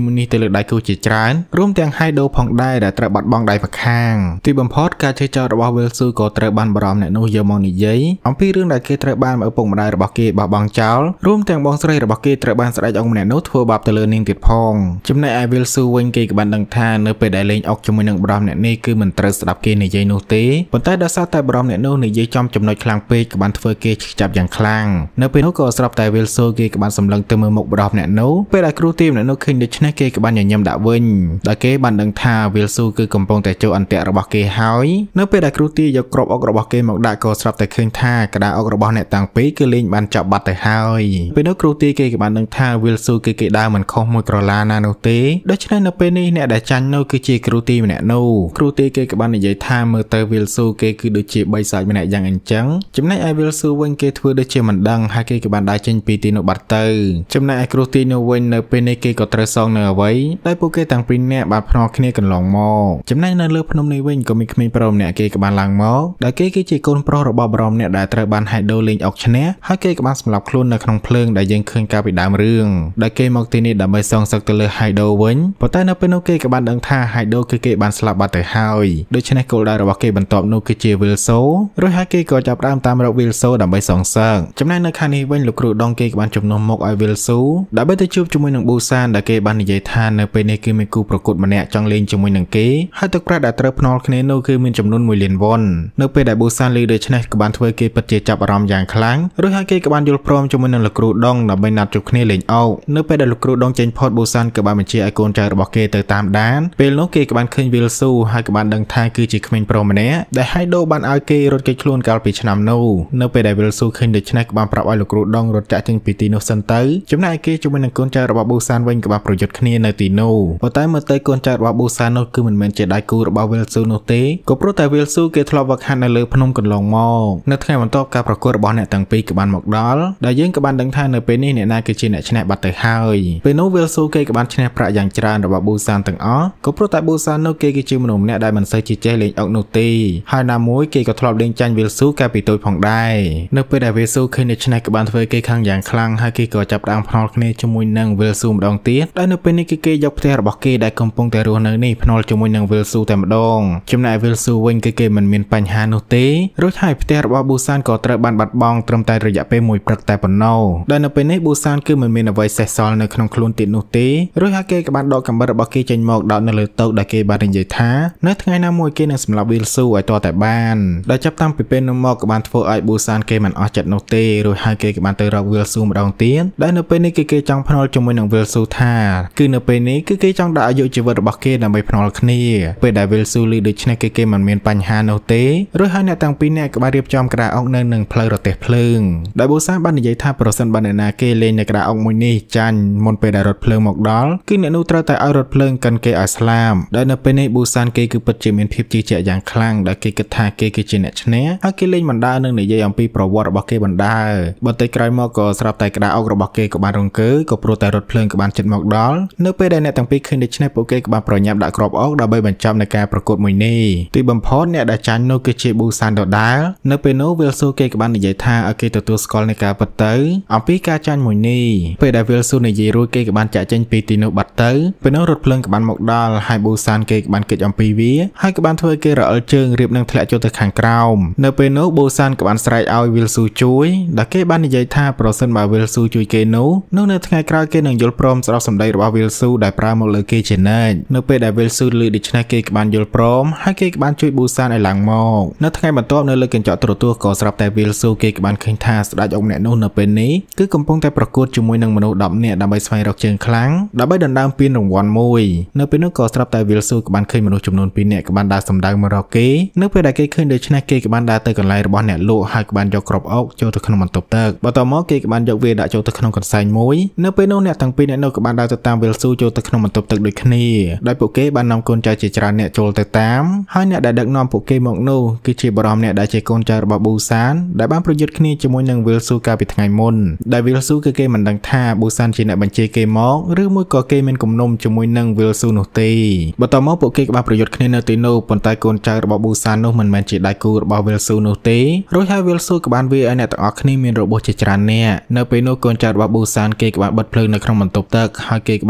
A: ដៃគូជាច្រើនរួមទាំងហៃដូផងដែរដែលត្រូវបាត់បង់ដៃម្ខាងទីបំផុតការជឿចោទរបស់ វិលស៊ូ ក៏ត្រូវបានបារម្ភអ្នកនោះយកមកនិយាយអំពីរឿងដែលគេត្រូវបានឪពុកម្ដាយរបស់គេបោះបង់ចោលរួមទាំងបងស្រីរបស់គេត្រូវបានស្ដេចអង្គម្នាក់នោះធ្វើបាបទៅលើនាងទៀតផងចំណែកឯ វិលស៊ូ វិញគេក៏បានដឹងថានៅពេលដែលលេងអុកជាមួយនឹងបរមអ្នកនេះគឺមិនត្រូវស្ដាប់គេនិយាយនោះទេប៉ុន្តែដោយសារតែបរមអ្នកនោះនិយាយចំចំណុចខ្លាំងពេកក៏បានធ្វើគេឈឺចាប់យ៉ាងខ្លាំងនៅពេលនោះក៏ស្រាប់តែ វិលស៊ូ គេក៏បានសម្លឹងទៅមើលមុខបរមអ្នកនោះពេលដែលគ្រូទីមអ្នកនោះឃើញដូច្នេះគេក៏បានញញឹមដាក់វិញដែលគេបានដឹងថា វិលស៊ូ គឺកំពុងតែចូលអន្ទាក់របស់គេហើយនៅពេលដែលគ្រូទីយកគ្រាប់អុករបស់គេមកដាក់ក៏ស្រាប់តែឃើញថាក្តារអុករបស់អ្នកទាំងពីរគឺលេងបានចាប់បាត់ទៅហើយពេលនោះគ្រូទីគេក៏បានដឹងថា វិលស៊ូ គឺគេដើរមិនខុសមួយក្រឡាណានោះទេដូច្នេះនៅពេលនេះអ្នកដែលចាញ់នោះគឺជាគ្រូទីម្នាក់នោះគ្រូទីគេក៏បាននិយាយថាមើលទៅ វិលស៊ូ គេគឺដូចជាបីសាច់ម្នាក់យ៉ាងអញ្ចឹងចំណែកឯ វិលស៊ូ វិញគេធ្វើដូចជាមិនដឹងហើយគេក៏បានដើរចេញពីទីនោះបាត់ទៅចំណែកឯគ្រូទីនោះវិញនៅពេលនេះគេក៏ត្រូវសងនៅអ្វីដែលពួកគេទាំងពីរនាក់បានភ្នាល់គ្នាកន្លងមកចំណែកនៅលើភ្នំនេះវិញក៏មានក្មេងប្រុសម្នាក់គេក៏បានឡើងមកដែលគេគឺជាកូនប្រុសរបស់បរមអ្នកដែលត្រូវបានហៃដូលេងអុកឈ្នះហើយគេក៏បានសម្លាប់ខ្លួននៅក្នុងភ្លើងដែលយើងឃើញកាលពីដើមរឿងដែលគេមកទីនេះដើម្បីសងសឹកទៅលើហៃដូវិញប៉ុន្តែនៅពេលនោះគេក៏បានដឹងថាហៃដូគឺគេបានស្លាប់បាត់ទៅហើយដូច្នេះគោលដៅរបស់គេបន្ទាប់នោះគឺជា វិលស៊ូ រួចហើយគេក៏ចាប់ផ្ដើមតាមរក វិលស៊ូ ដើម្បីសងសឹកចំណែកនៅខាងនេះវិញលោកគ្រូដងគេក៏បានជំនួសមកឲ្យ វិលស៊ូ ដើម្បីទៅជួបជាមួយនឹងប៊ូសានដែលគេបាននិយាយថានៅពេលនេះគឺមានគូប្រកួតម្នាក់ចង់លេងជាមួយនឹងគេហើយទឹកប្រាក់ដែលត្រូវភ្នាល់គ្នានោះគឺមានចំនួនមួយលានវ៉ុននៅពេលដែលប៊ូសានឮដូច្នេះក៏បានធ្វើគេពិតជាចាប់អារម្មណ៍យ៉ាងខ្លាំងរួចហើយគេក៏បានយល់ព្រមជាមួយនឹងលោកគ្រូដងដើម្បីណាត់ជួបគ្នាលេងអុកនៅពេលដែលលោកគ្រូដងចេញផុតប៊ូសានក៏បានបញ្ជាឲ្យកូនចៅរបស់គេទៅតាមដានពេលនោះគេក៏បានឃើញ វិលស៊ូ ហើយក៏បានដឹងថាគឺជាក្មេងប្រុសម្នាក់ដែលហៃដូបានឲ្យគេរត់គេចខ្លួនកាលពីឆ្នាំនោះនៅពេលដែល វិលស៊ូ ឃើញដូច្នេះក៏បានប្រាប់ឲ្យលោកគ្រូដងរត់ចាក់ចេញពីទីនោះសិនទៅចំណែកគេជាមួយនឹងកូនចៅរបស់ប៊ូសានវិញក៏បានប្រយុទ្ធគ្នានៅទីនោះប៉ុន្តែមើលទៅកូនចៅរបស់ប៊ូសាននោះគឺមិនមែនជាដៃគូរបស់ វិលស៊ូ នោះទេក៏ព្រោះតែ វិលស៊ូ គេធ្លាប់វឹកហាត់នៅលើភ្នំកន្លងមកនៅថ្ងៃបន្ទាប់ការប្រកួតរបស់អ្នកទាំងពីរក៏បានមកដល់ដែលយើងក៏បានដឹងថានៅពេលនេះអ្នកណាគឺជាអ្នកឈ្នះបាត់ទៅហើយពេលនោះ វិលស៊ូ គេក៏បានឈ្នះប្រាក់យ៉ាងច្រើនរបស់ប៊ូសានទាំងអស់ក៏ព្រោះតែប៊ូសាននោះគេគឺជាមនុស្សម្នាក់ដែលមិនសូវជាចេះលេងអុកនោះទេហើយណាមួយគេក៏ធ្លាប់លេងចាញ់ វិលស៊ូ កាលពីតូចផងដែរនៅពេលដែល វិលស៊ូ ឃើញអ្នកឈ្នះក៏បានធ្វើគេខឹងយ៉ាងខ្លាំងហើយគេក៏ចាប់ផ្ដើមភ្នាល់គ្នាជាមួយនឹង វិលស៊ូ ម្ដងទៀតដែលនៅពេលនេះគឺគេយកផ្ទះរបស់គេដែលកំពុងតែរស់នៅនេះភ្នាល់ជាមួយនឹង វិលស៊ូ តែម្ដងចំណែក វិលស៊ូ វិញគឺគេមិនមានបញ្ហានោះទេរួចហើយផ្ទះរបស់ប៊ូសានក៏ត្រូវបានបាត់បង់ត្រឹមតែរយៈពេលមួយព្រឹកតែប៉ុណ្ណោះដែលនៅពេលនេះប៊ូសានគឺមិនមានអ្វីសេសសល់នៅក្នុងខ្លួនទៀតនោះទេរួចហើយគេក៏បានដកកាំបិតរបស់គេចេញមកដោតនៅលើតុដែលគេបាននិយាយថានៅថ្ងៃណាមួយគេនឹងសម្លាប់ វិលស៊ូ ឲ្យទាល់តែបានដែលចាប់តាំងពីពេលនោះមកក៏បានធ្វើឲ្យប៊ូសានគេមិនអស់ចិត្តនោះទេរួចហើយគេក៏បានទៅរក វិលស៊ូ ម្ដងទៀតដែលនៅពេលនេះគឺគេចង់ភ្នាល់ជាមួយនឹង វិលស៊ូ ថាគឺនៅពេលនេះគឺគេចង់ដាក់អាយុជីវិតរបស់គេដើម្បីភ្នាល់គ្នាពេលដែល វិលស៊ូ ឮដូច្នេះគឺគេមិនមានបញ្ហានោះទេរួចហើយអ្នកទាំងពីរនាក់ក៏បានរៀបចំក្តារអុកនៅនឹងផ្លូវរទេះភ្លើងដែលប៊ូសានបាននិយាយថាប្រសិនបើអ្នកណាគេលេងនៅក្តារអុកមួយនេះចាញ់មុនពេលដែលរថភ្លើងមកដល់គឺអ្នកនោះត្រូវតែឲ្យរថភ្លើងកាន់គេឲ្យស្លាប់ដែលនៅពេលនេះប៊ូសានគេគឺពិតជាមានភាពជឿជាក់យ៉ាងខ្លាំងដែលគេគិតថាគេគឺជាអ្នកឈ្នះហើយគេលេងបណ្ដានឹងនិយាយអំពីប្រវត្តិរបស់គេបណ្ដាបន្តិចក្រោយមកក៏ស្រាប់តែក្តារអុករបស់គេក៏បានរង្គើក៏ព្រោះតែរថភ្លើងក៏បានជិតមកដល់នៅពេលដែលអ្នកទាំងពីរឃើញដូច្នេះពួកគេក៏បានប្រញាប់ដាក់គ្រាប់អុកដើម្បីបញ្ចប់នៃការប្រកួតមួយនេះទីបំផុតអ្នកដែលចាញ់នោះគឺជាប៊ូសានដដែលនៅពេលនោះ វិលស៊ូ គេក៏បាននិយាយថាឲ្យគេទទួលស្គាល់នៃការពិតទៅអំពីការចាញ់មួយនេះពេលដែល វិលស៊ូ និយាយរួចគេក៏បានចាក់ចេញពីទីនោះបាត់ទៅពេលនោះរថភ្លើងក៏បានមកដល់ហើយប៊ូសានគេក៏បានគេចអំពីវាហើយក៏បានធ្វើគេរអិលជើងរៀបនឹងធ្លាក់ចូលទៅខាងក្រោមនៅពេលនោះប៊ូសានក៏បានស្រែកឲ្យ វិលស៊ូ ជួយដែលគេបាននិយាយថាប្រសិនបើ វិលស៊ូ ជួយគេនោះនោះនៅថ្ងៃក្រោយគេនឹងយល់ព្រមស្ដាប់សម្ដីរបស់ វិលស៊ូ ដែលប្រើមកលើគេជានិច្ចនៅពេលដែល វិលស៊ូ ឮដូច្នេះគេក៏បានយល់ព្រមហើយគេក៏បានជួយប៊ូសានឲ្យឡើងមកនៅថ្ងៃបន្ទាប់នៅលើកញ្ចក់ទូរទស្សន៍ក៏ស្រាប់តែ វិលស៊ូ គេក៏បានឃើញថាស្ដេចអង្គម្នាក់នោះនៅពេលនេះគឺកំពុងតែប្រកួតជាមួយនឹងមនុស្សដប់នាក់ដើម្បីស្វែងរកជើងខ្លាំងដើម្បីដណ្ដើមពានរង្វាន់មួយនៅពេលនោះក៏ស្រាប់តែ វិលស៊ូ ក៏បានឃើញមនុស្សចំនួនពីរនាក់ក៏បានដើរសម្ដៅមករកគេនៅពេលដែលគេឃើញដូច្នេះគេក៏បានដើរទៅកន្លែងរបស់អ្នកលក់ហើយក៏បានយកគ្រាប់អុកចូលទៅក្នុងបន្ទប់ទឹកបន្ទាប់មកគេក៏បានយកវាដាក់ចូលទៅក្នុងកន្សែងមួយនៅពេលនោះអ្នកទាំងពីរនាក់នោះក៏បានដើរទៅតាម វិលស៊ូ ចូលទៅក្នុងបន្ទប់ទឹកដូចគ្នាដោយពួកគេបាននាំកូនចៅជាច្រើនអ្នកចូលទៅតាមហើយអ្នកដែលដឹកនាំពួកគេមកនោះគឺជាបរិមអ្នកដែលជាកូនចៅរបស់ប៊ូសានដែលបានប្រយុទ្ធគ្នាជាមួយនឹង វិលស៊ូ កាលពីថ្ងៃមុនដែល វិលស៊ូ គឺគេមិនដឹងថាប៊ូសានជាអ្នកបញ្ជាគេមកឬមួយក៏គេមានគំនុំជាមួយនឹង វិលស៊ូ នោះទេបន្ទាប់មកពួកគេក៏បានប្រយុទ្ធគ្នានៅទីនោះប៉ុន្តែកូនចៅរបស់ប៊ូសាននោះមិនមែនជាដៃគូរបស់ វិលស៊ូ នោះទេរួចហើយ វិលស៊ូ ក៏បានវាយឲ្យអ្នកទាំងអស់គ្នាមានរបួសជាច្រើនអ្នកនៅពេលនោះកូនចៅរបស់ប៊ូសានគេក៏បានបិទភ្លើងនៅក្នុងបន្ទប់ទឹកហើយគេក៏បានយកពិល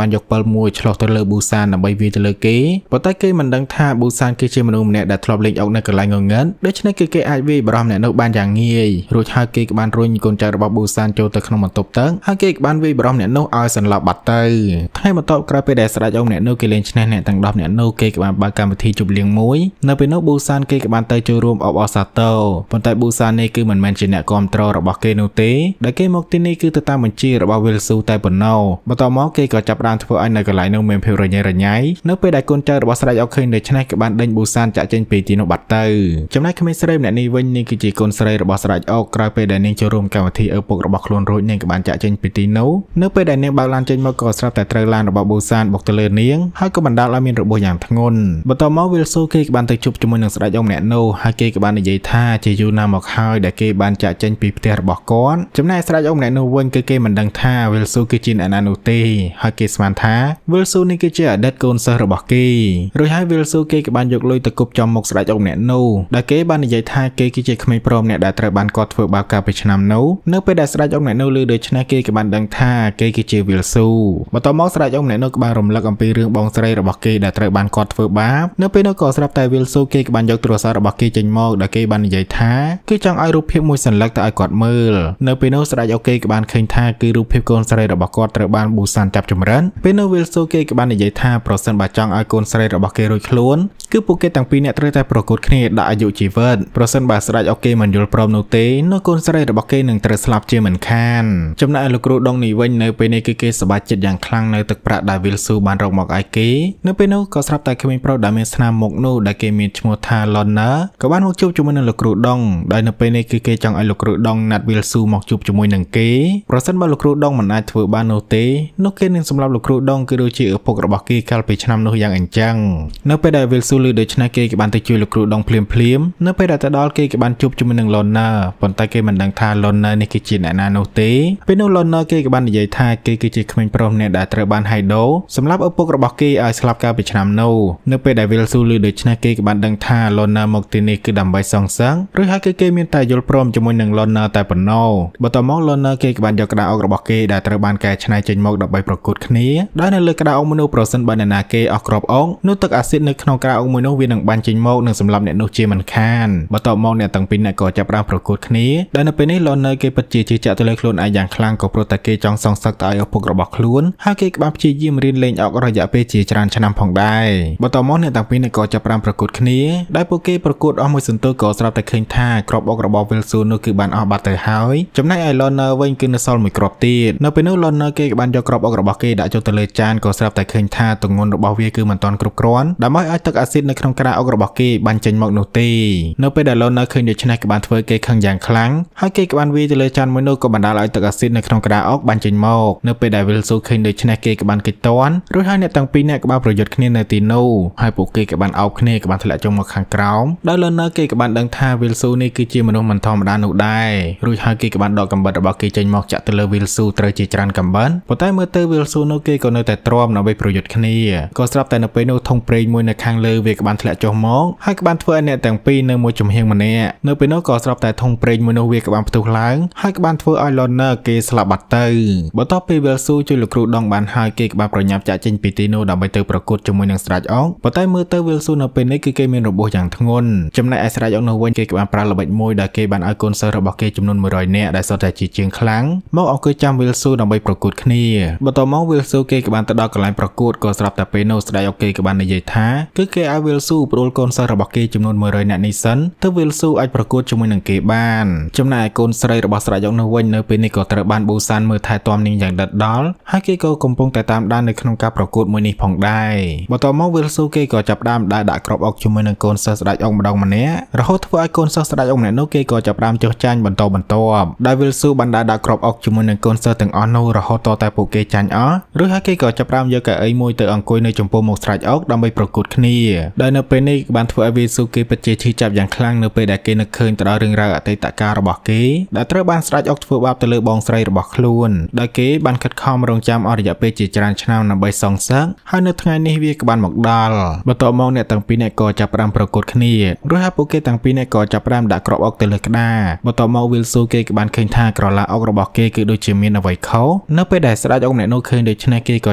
A: មួយឆ្លោះទៅលើប៊ូសានដើម្បីវាទៅលើគេប៉ុន្តែគេមិនដឹងថាប៊ូសានគឺជាមនុស្សម្នាក់ដែលធ្លាប់លេងអុកនៅកន្លែងងងឹតដូច្នេះគឺគេអាចវាយបរោះម្នាក់នោះបានយ៉ាងងាយរួចហើយគេក៏បានរុញកូនចៅរបស់ប៊ូសានចូលទៅក្នុងបន្ទប់ទឹកហើយគេក៏បានវាយបរោះម្នាក់នោះឲ្យសន្លប់បាត់ទៅថ្ងៃបន្ទាប់ក្រោយពេលដែលស្ដេចអុកម្នាក់នោះគេលេងឈ្នះអ្នកទាំងដប់អ្នកនោះគេក៏បានបើកកម្មវិធីជប់លៀងមួយនៅពេលនោះប៊ូសានគេក៏បានទៅចូលរួមអបអរសាទរប៉ុន្តែប៊ូសាននេះគឺមិនមែនជាអ្នកគ្រប់គ្រងរបស់គេនោះទេដែលគេមកទីនេះគឺទៅតាមបញ្ជារបស់វិលស៊ូតែប៉ុណ្ណោះបន្ទាប់មកគេក៏ចាប់ផ្ដើមធ្វើឲ្យនៅកន្លែងនោះមានភាពរញ៉េរញ៉ៃនៅពេលដែលកូនចៅរបស់ស្ដេចអុកឃើញដូច្នេះក៏បានដេញប៊ូសានចាក់ចេញពីទីនោះបាត់ទៅចំណែកក្មេងស្រីម្នាក់នេះវិញនាងគឺជាកូនស្រីរបស់ស្ដេចអុកក្រោយពេលដែលនាងចូលរួមកម្មវិធីឪពុករបស់ខ្លួនរួចនាងក៏បានចាក់ចេញពីទីនោះនៅពេលដែលនាងបើកឡានចេញមកក៏ស្រាប់តែត្រូវឡានរបស់ប៊ូសានបុកទៅលើនាងហើយក៏បណ្ដាលឲ្យមានរបួសយ៉ាងធ្ងន់បន្ទាប់មកវិលស៊ូគេក៏បានទៅជួបជាមួយនឹងស្ដេចអុកម្នាក់នោះហើយគេក៏បាននិយាយថាជាយូរណាស់មកហើយដែលគេបានចាក់ចេញពីផ្ទះរបស់គាត់ចំណែកស្ដេចអុកម្នាក់នោះវិញគឺគេមិនដឹងថាវិលស៊ូគឺជាអ្នកណានោះទេហើយគេស្មានថាវិលស៊ូនេះគឺជាអតីតកូនសិស្សរបស់គេរួចហើយវិលស៊ូគេក៏បានយកលុយទៅគប់ចំមុខស្ដេចអុកម្នាក់នោះដែលគេបាននិយាយថាគេគឺជាក្មេងប្រុសម្នាក់ដែលត្រូវបានគាត់ធ្វើបាបកាលពីឆ្នាំនោះនៅពេលដែលស្ដេចអុកម្នាក់នោះឮដូច្នេះគេក៏បានដឹងថាគេគឺជាវិលស៊ូបន្ទាប់មកស្ដេចអុកម្នាក់នោះក៏បានរំលឹកអំពីរឿងបងស្រីរបស់គេដែលត្រូវបានគាត់ធ្វើបាបនៅពេលនោះក៏ស្រាប់តែវិលស៊ូគេក៏បានយកទូរស័ព្ទរបស់គេចេញមកដែលគេបាននិយាយថាគេចង់ឲ្យរូបភាពមួយសន្លឹកទៅឲ្យគាត់មើលនៅពេលនោះស្ដេចអុកគេក៏បានឃើញថាគឺរូបភាពកូនស្រីរបស់គាត់ត្រូវបានប៊ូសានចាប់ចម្រិនពេលនោះវិលស៊ូគេក៏បាននិយាយថាប្រសិនបើចង់ឲ្យកូនស្រីរបស់គេរួចខ្លួនគឺពួកគេទាំងពីរនាក់ត្រូវតែប្រកួតគ្នាដាក់អាយុជីវិតប្រសិនបើស្ដេចអុកគេមិនយល់ព្រមនោះទេនោះកូនស្រីរបស់គេនឹងត្រូវស្លាប់ជាមិនខានចំណែកលោកគ្រូដងនេះវិញនៅពេលនេះគឺគេសប្បាយចិត្តយ៉ាងខ្លាំងនៅទឹកប្រាក់ដែលវិលស៊ូបានរកមកឲ្យគេនៅពេលនោះក៏ស្រាប់តែក្មេងប្រុសដែលមានស្នាមមុខនោះដែលគេមានឈ្មោះថា Lona ក៏បានមកជួបជាមួយនឹងលោកគ្រូដងដោយនៅពេលនេះគឺគេចង់ឲ្យលោកគ្រូដងណាត់វិលស៊ូមកជួបជាមួយនឹងគេប្រសិនបើលោកគ្រូដងមិនអាចធ្វើបាននោះទេនោះគេនឹងសម្លាប់លោកគ្រូដងគឺដូចជាឪពុករបស់គេកាលពីឆ្នាំនោះយ៉ាងអញ្ចឹងនៅពេលដែលវិលស៊ូឮដូច្នេះគេក៏បានទៅជួយលោកគ្រូដងភ្លាមភ្លាមនៅពេលដែលទៅដល់គេក៏បានជួបជាមួយនឹង Lona ប៉ុន្តែគេមិនដឹងថា Lona នេះគឺជាអ្នកណានោះទេពេលនោះ Lona គេក៏បាននិយាយថាគេគឺជាក្មេងប្រុសម្នាក់ដែលត្រូវបានហៃដូសម្រាប់ឪពុករបស់គេឲ្យស្លាប់កាលពីឆ្នាំនោះនៅពេលដែលវិលស៊ូឮដូច្នេះគេក៏បានដឹងថា Lona មកទីនេះគឺដើម្បីសងសឹកឬហើយគឺគេមានតែយល់ព្រមជាមួយនឹង Lona តែប៉ុណ្ណោះបន្ទាប់មក Lona គេក៏បានយកក្តារអុករបស់គេដែលត្រូវបានកែច្នៃចេញមកដើម្បីប្រកួតគ្នាដោយនៅលើក្តារអុកមួយនោះប្រសិនបើអ្នកណាគេអស់គ្រាប់អុកនោះទឹកអាស៊ីតនៅក្នុងក្តារអុកមួយនោះវានឹងបាញ់ចេញមកនិងសម្លាប់អ្នកនោះជាមិនខានបន្ទាប់មកអ្នកទាំងពីរនាក់ក៏ចាប់ផ្ដើមប្រកួតគ្នាដែលនៅពេលនេះ Lona គេពិតជាជឿជាក់ទៅលើខ្លួនឯងយ៉ាងខ្លាំងក៏ព្រោះតែគេចង់សងសឹកទៅឲ្យឪពុករបស់ខ្លួនហើយគេក៏បានព្យាយាមរៀនលេងអុករយៈពេលជាច្រើនឆ្នាំផងដែរបន្ទាប់មកអ្នកទាំងពីរនាក់ក៏ចាប់ផ្ដើមប្រកួតគ្នាដែលពួកគេប្រកួតអស់មួយសន្ទុះក៏ស្រាប់តែឃើញថាគ្រាប់អុករបស់វិលស៊ូនោះគឺបានអស់បាត់ទៅហើយចំណែកឯ Lona វិញគឺនៅសល់មួយគ្រាប់ទៀតនៅពេលនោះ Lona គេក៏បានយកគ្រាប់អុករបស់គេដាក់ចូលទៅលើចានក៏ស្រាប់តែឃើញថាទម្ងន់របស់វាគឺមិនទាន់គ្រប់គ្រាន់ដើម្បីឲ្យទឹកអាស៊ីតនៅក្នុងក្តារអុករបស់គេបាញ់ចេញមកនោះទេនៅពេលដែល Lona ឃើញដូច្នេះក៏បានធ្វើគេខឹងយ៉ាងខ្លាំងហើយគេក៏បានវាយទៅលើចានមួយនោះក៏បណ្ដាលឲ្យទឹកអាស៊ីតនៅក្នុងក្តារអុកបាញ់ចេញមកនៅពេលដែលវិលស៊ូឃើញដូច្នេះគេក៏បានគេចតាន់រួចហើយអ្នកទាំងពីរនាក់ក៏បានប្រយុទ្ធគ្នានៅទីនោះហើយពួកគេក៏បានអោបគ្នាក៏បានធ្លាក់ចុះមកខាងក្រោមដោយ Lona គេក៏បានដឹងថាវិលស៊ូនេះគឺជាមនុស្សមិនធម្មតានោះដែររួចហើយគេក៏បានដកកាំបិតរបស់គេចេញមកចាក់ទៅលើវិលស៊ូត្រូវជាច្រើនកាំបិតប៉ុន្តែមើលទៅវិលស៊ូនោះគេក៏នៅតែទ្រាំដើម្បីប្រយុទ្ធគ្នាក៏ស្រាប់តែនៅពេលនោះធុងប្រេងមួយនៅខាងលើវាក៏បានធ្លាក់ចុះមកហើយក៏បានធ្វើឲ្យអ្នកទាំងពីរនៅមួយចំហៀងម្នាក់នៅពេលនោះក៏ស្រាប់តែធុងប្រេងមួយនោះវាក៏បានផ្ទុះឡើងហើយក៏បានធ្វើឲ្យ Lona គេស្លាប់បាត់ទៅបន្ទាប់ពីវិលស៊ូជួយលោកគ្រូដងបានហើយគេក៏បានប្រញាប់ចាក់ចេញពីទីនោះដើម្បីទៅប្រកួតជាមួយនឹងស្ដេចអុកប៉ុន្តែមើលទៅវិលស៊ូនៅពេលនេះគឺគេមានរបួសយ៉ាងធ្ងន់ចំណែកឯស្ដេចអុកនោះវិញគេក៏បានប្រើល្បិចមួយដែលគេបានឲ្យកូនសិស្សរបស់គេចំនួនមួយរយនាក់ដែលសុទ្ធតែជាជាងខ្លាំងមកអង្គុយចាំវិលស៊ូដើម្បីប្រកួតគ្នាបន្ទាប់មកវិលស៊ូគេក៏បានទៅដល់កន្លែងប្រកួតក៏ស្រាប់តែពេលនោះស្ដេចអុកគេក៏បាននិយាយថាគឺគេឲ្យវិលស៊ូប្រួលកូនសិស្សរបស់គេចំនួនមួយរយនាក់នេះសិនទើបវិលស៊ូអាចប្រកួតជាមួយនឹងគេបានចំណែកឯកូនស្រីរបស់ស្ដេចអុកនោះវិញនៅពេលនេះក៏ត្រូវបានប៊ូសានមើលថែទាំនាងយ៉ាងដិតដល់ហើយគេក៏កំពុងតែតាមដាននៅក្នុងការប្រកួតមួយនេះផងដែរបន្ទាប់មកវិលស៊ូគេក៏ចាប់ផ្ដើមដើរដាក់គ្រាប់អុកជាមួយនឹងកូនសិស្សស្ដេចអុកម្ដងម្នាក់រហូតធ្វើឲ្យកូនសិស្សស្ដេចអុកម្នាក់នោះគេក៏ចាប់ផ្ដើមចុះចាញ់បន្តបន្ទាប់ដោយវិលស៊ូបានដើរដាក់គ្រាប់អុកជាមួយនឹងកូនសិស្សទាំងអស់នោះរហូតតតែពួកគេចាញ់អស់រួចហើយគេក៏ចាប់ផ្ដើមយកកៅអីមួយទៅអង្គុយនៅចំពោះមុខស្ដេចអុកដើម្បីប្រកួតគ្នាដោយនៅពេលនេះបានធ្វើឲ្យវិលស៊ូគេពិតជាឈឺចាប់យ៉ាងខ្លាំងនៅពេលដែលគេនឹកឃើញទៅដល់រឿងរ៉ាវអតីតកាលរបស់គេដែលត្រូវបានស្ដេចអុកធ្វើបាបទៅលើបងស្រីរបស់ខ្លួនដោយគេបានខិតខំរងចាំអស់រយៈពេលជាច្រើនឆ្នាំដើម្បីសងសឹកហើយនៅថ្ងៃនេះវាក៏បានមកដល់បន្ទាប់មកអ្នកទាំងពីរនាក់ក៏ចាប់ផ្ដើមប្រកួតគ្នារួចហើយពួកគេទាំងពីរនាក់ក៏ចាប់ផ្ដើមដាក់គ្រាប់អុកទៅលើក្តារបន្ទាប់មកវិលស៊ូគេក៏បានឃើញថាក្រឡាអុករបស់គេគឺដូចជាមានអ្វីខុសនៅពេលដែលស្ដេចអុកម្នាក់នោះឃើញដូច្នេះគេក៏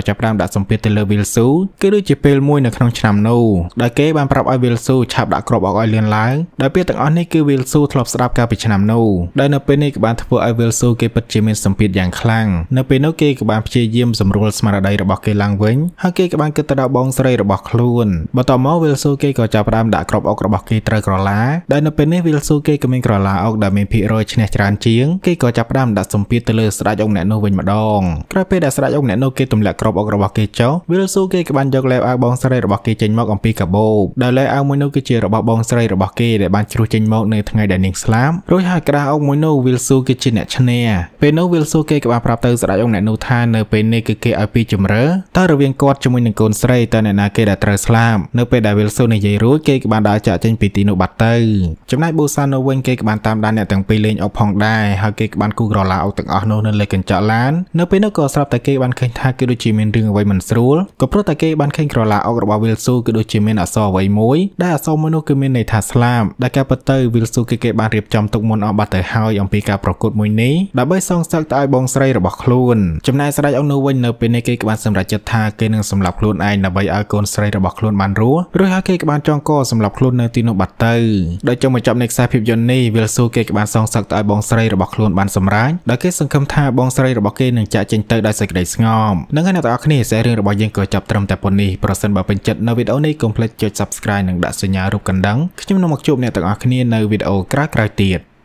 A: ចាប់ផ្ដើមដាក់សម្ពាធទៅលើ Will Su គឺដូចជាពេលមួយនៅក្នុងឆ្នាំនោះដែលគេបានប្រាប់ឲ្យ Will Su ឆាប់ដាក់គ្រាប់អុកឲ្យលឿនឡើងដែលពេលទាំងអស់នេះគឺ Will Su ធ្លាប់ស្ដាប់កាលពីឆ្នាំនោះដែលនៅពេលនេះក៏បានធ្វើឲ្យ Will Su គេពិតជាមានសម្ពាធយ៉ាងខ្លាំងនៅពេលនោះគេក៏បានព្យាយាមសម្រួលស្មារតីរបស់គេឡើងវិញហើយគេក៏បានគិតទៅដល់បងស្រីរបស់ខ្លួនបន្ទាប់មក Will Su គេក៏ចាប់ផ្ដើមដាក់គ្រាប់អុករបស់គេត្រូវក្រឡាដែលនៅពេលនេះ Will Su គេក៏មានក្រឡាអុកដែលមានភាគរយឈ្នះច្រើនជាងគេក៏ចាប់ផ្ដើមដាក់សម្ពាធទៅលើស្ដេចអុកអ្នកនោះវិញម្ដងក្រោយពេលដែលស្ដេចអុកអ្នកនោះគេទម្លាក់គ្រាប់អុករបស់គេចុះ Will Su គេក៏បានយកលែបអាវបងស្រីរបស់គេចេញមកអំពីកាបូបដែលលែបអាវមួយនោះគឺជារបស់បងស្រីរបស់គេដែលបានជ្រុះចេញមកនៅថ្ងៃដែលនាងស្លាប់រួចហើយក្តារអុកមួយនោះ Will Su គឺជាអ្នកឈ្នះពេលនោះ Will Su គេក៏បានប្រាប់ទៅស្ដេចអុកអ្នកនោះថានៅពេលនេះគឺគេឲ្យពីជំរឿតើរវាងគាត់ជាមួយនឹងកូនស្រីតើអ្នកណាគេដែលត្រូវស្លាប់នៅពេលដែល Will Su និយាយរួចគេក៏បានដើរចាក់ចេញពីទីនោះបាត់ទៅចំណែក Busan នៅវិញគេក៏បានតាមដានអ្នកទាំងពីរលេងអុកផងដែរហើយគេក៏បានគូក្រឡាអុកទាំងអស់នោះនៅលើកញ្ចក់ឡាននៅពេលនោះក៏ស្រាប់តែគេបានឃើញថាគឺដូចជាមានរឿងអ្វីមិនស្រួលក៏ព្រោះតែគេបានឃើញក្រឡាអុករបស់ Will Su គឺដូចជាមានអក្សរអ្វីមួយដែលអក្សរមួយនោះគឺមានន័យថាស្លាប់ដែលការពិតទៅ Will Su គេគេបានរៀបចំទុកមុនអស់បាត់ទៅហើយអំពីការប្រកួតមួយនេះដើម្បីសងសឹកទៅឲ្យបងស្រីរបស់ខ្លួនចំណែកស្ដេចអុកនៅវិញនៅពេលនេះគេក៏បានសម្រេចចិត្តថាគេនឹងសម្លាប់ខ្លួនឯងដើម្បីឲ្យកូនស្រីរបស់ខ្លួនបានរស់រួចហើយគេក៏បានចងកសម្លាប់ខ្លួននៅទីនោះបាត់ទៅដោយចុងបញ្ចប់នៃខ្សែភាពយន្តនេះ Will Su គេក៏បានសងសឹកទៅឲ្យបងស្រីរបស់ខ្លួនបានសម្រេចដែលគេសង្ឃឹមថាបងស្រីរបស់គេនឹងចាក់ចេញទៅដោយសេចក្តីស្ងប់នឹងហើយអ្នកទាំងអស់គ្នាខ្សែរឿងរបស់យើងក៏ចាប់ត្រឹមតែប៉ុណ្នេះប្រសិនបើពេញចិត្តនៅវីដេអូនេះកុំភ្លេចចុច Subscribe និងដាក់សញ្ញារូបកណ្ដឹងខ្ញុំនឹងមកជួបអ្នកទាំងអស់គ្នានៅវីដេអូក្រោយៗទៀត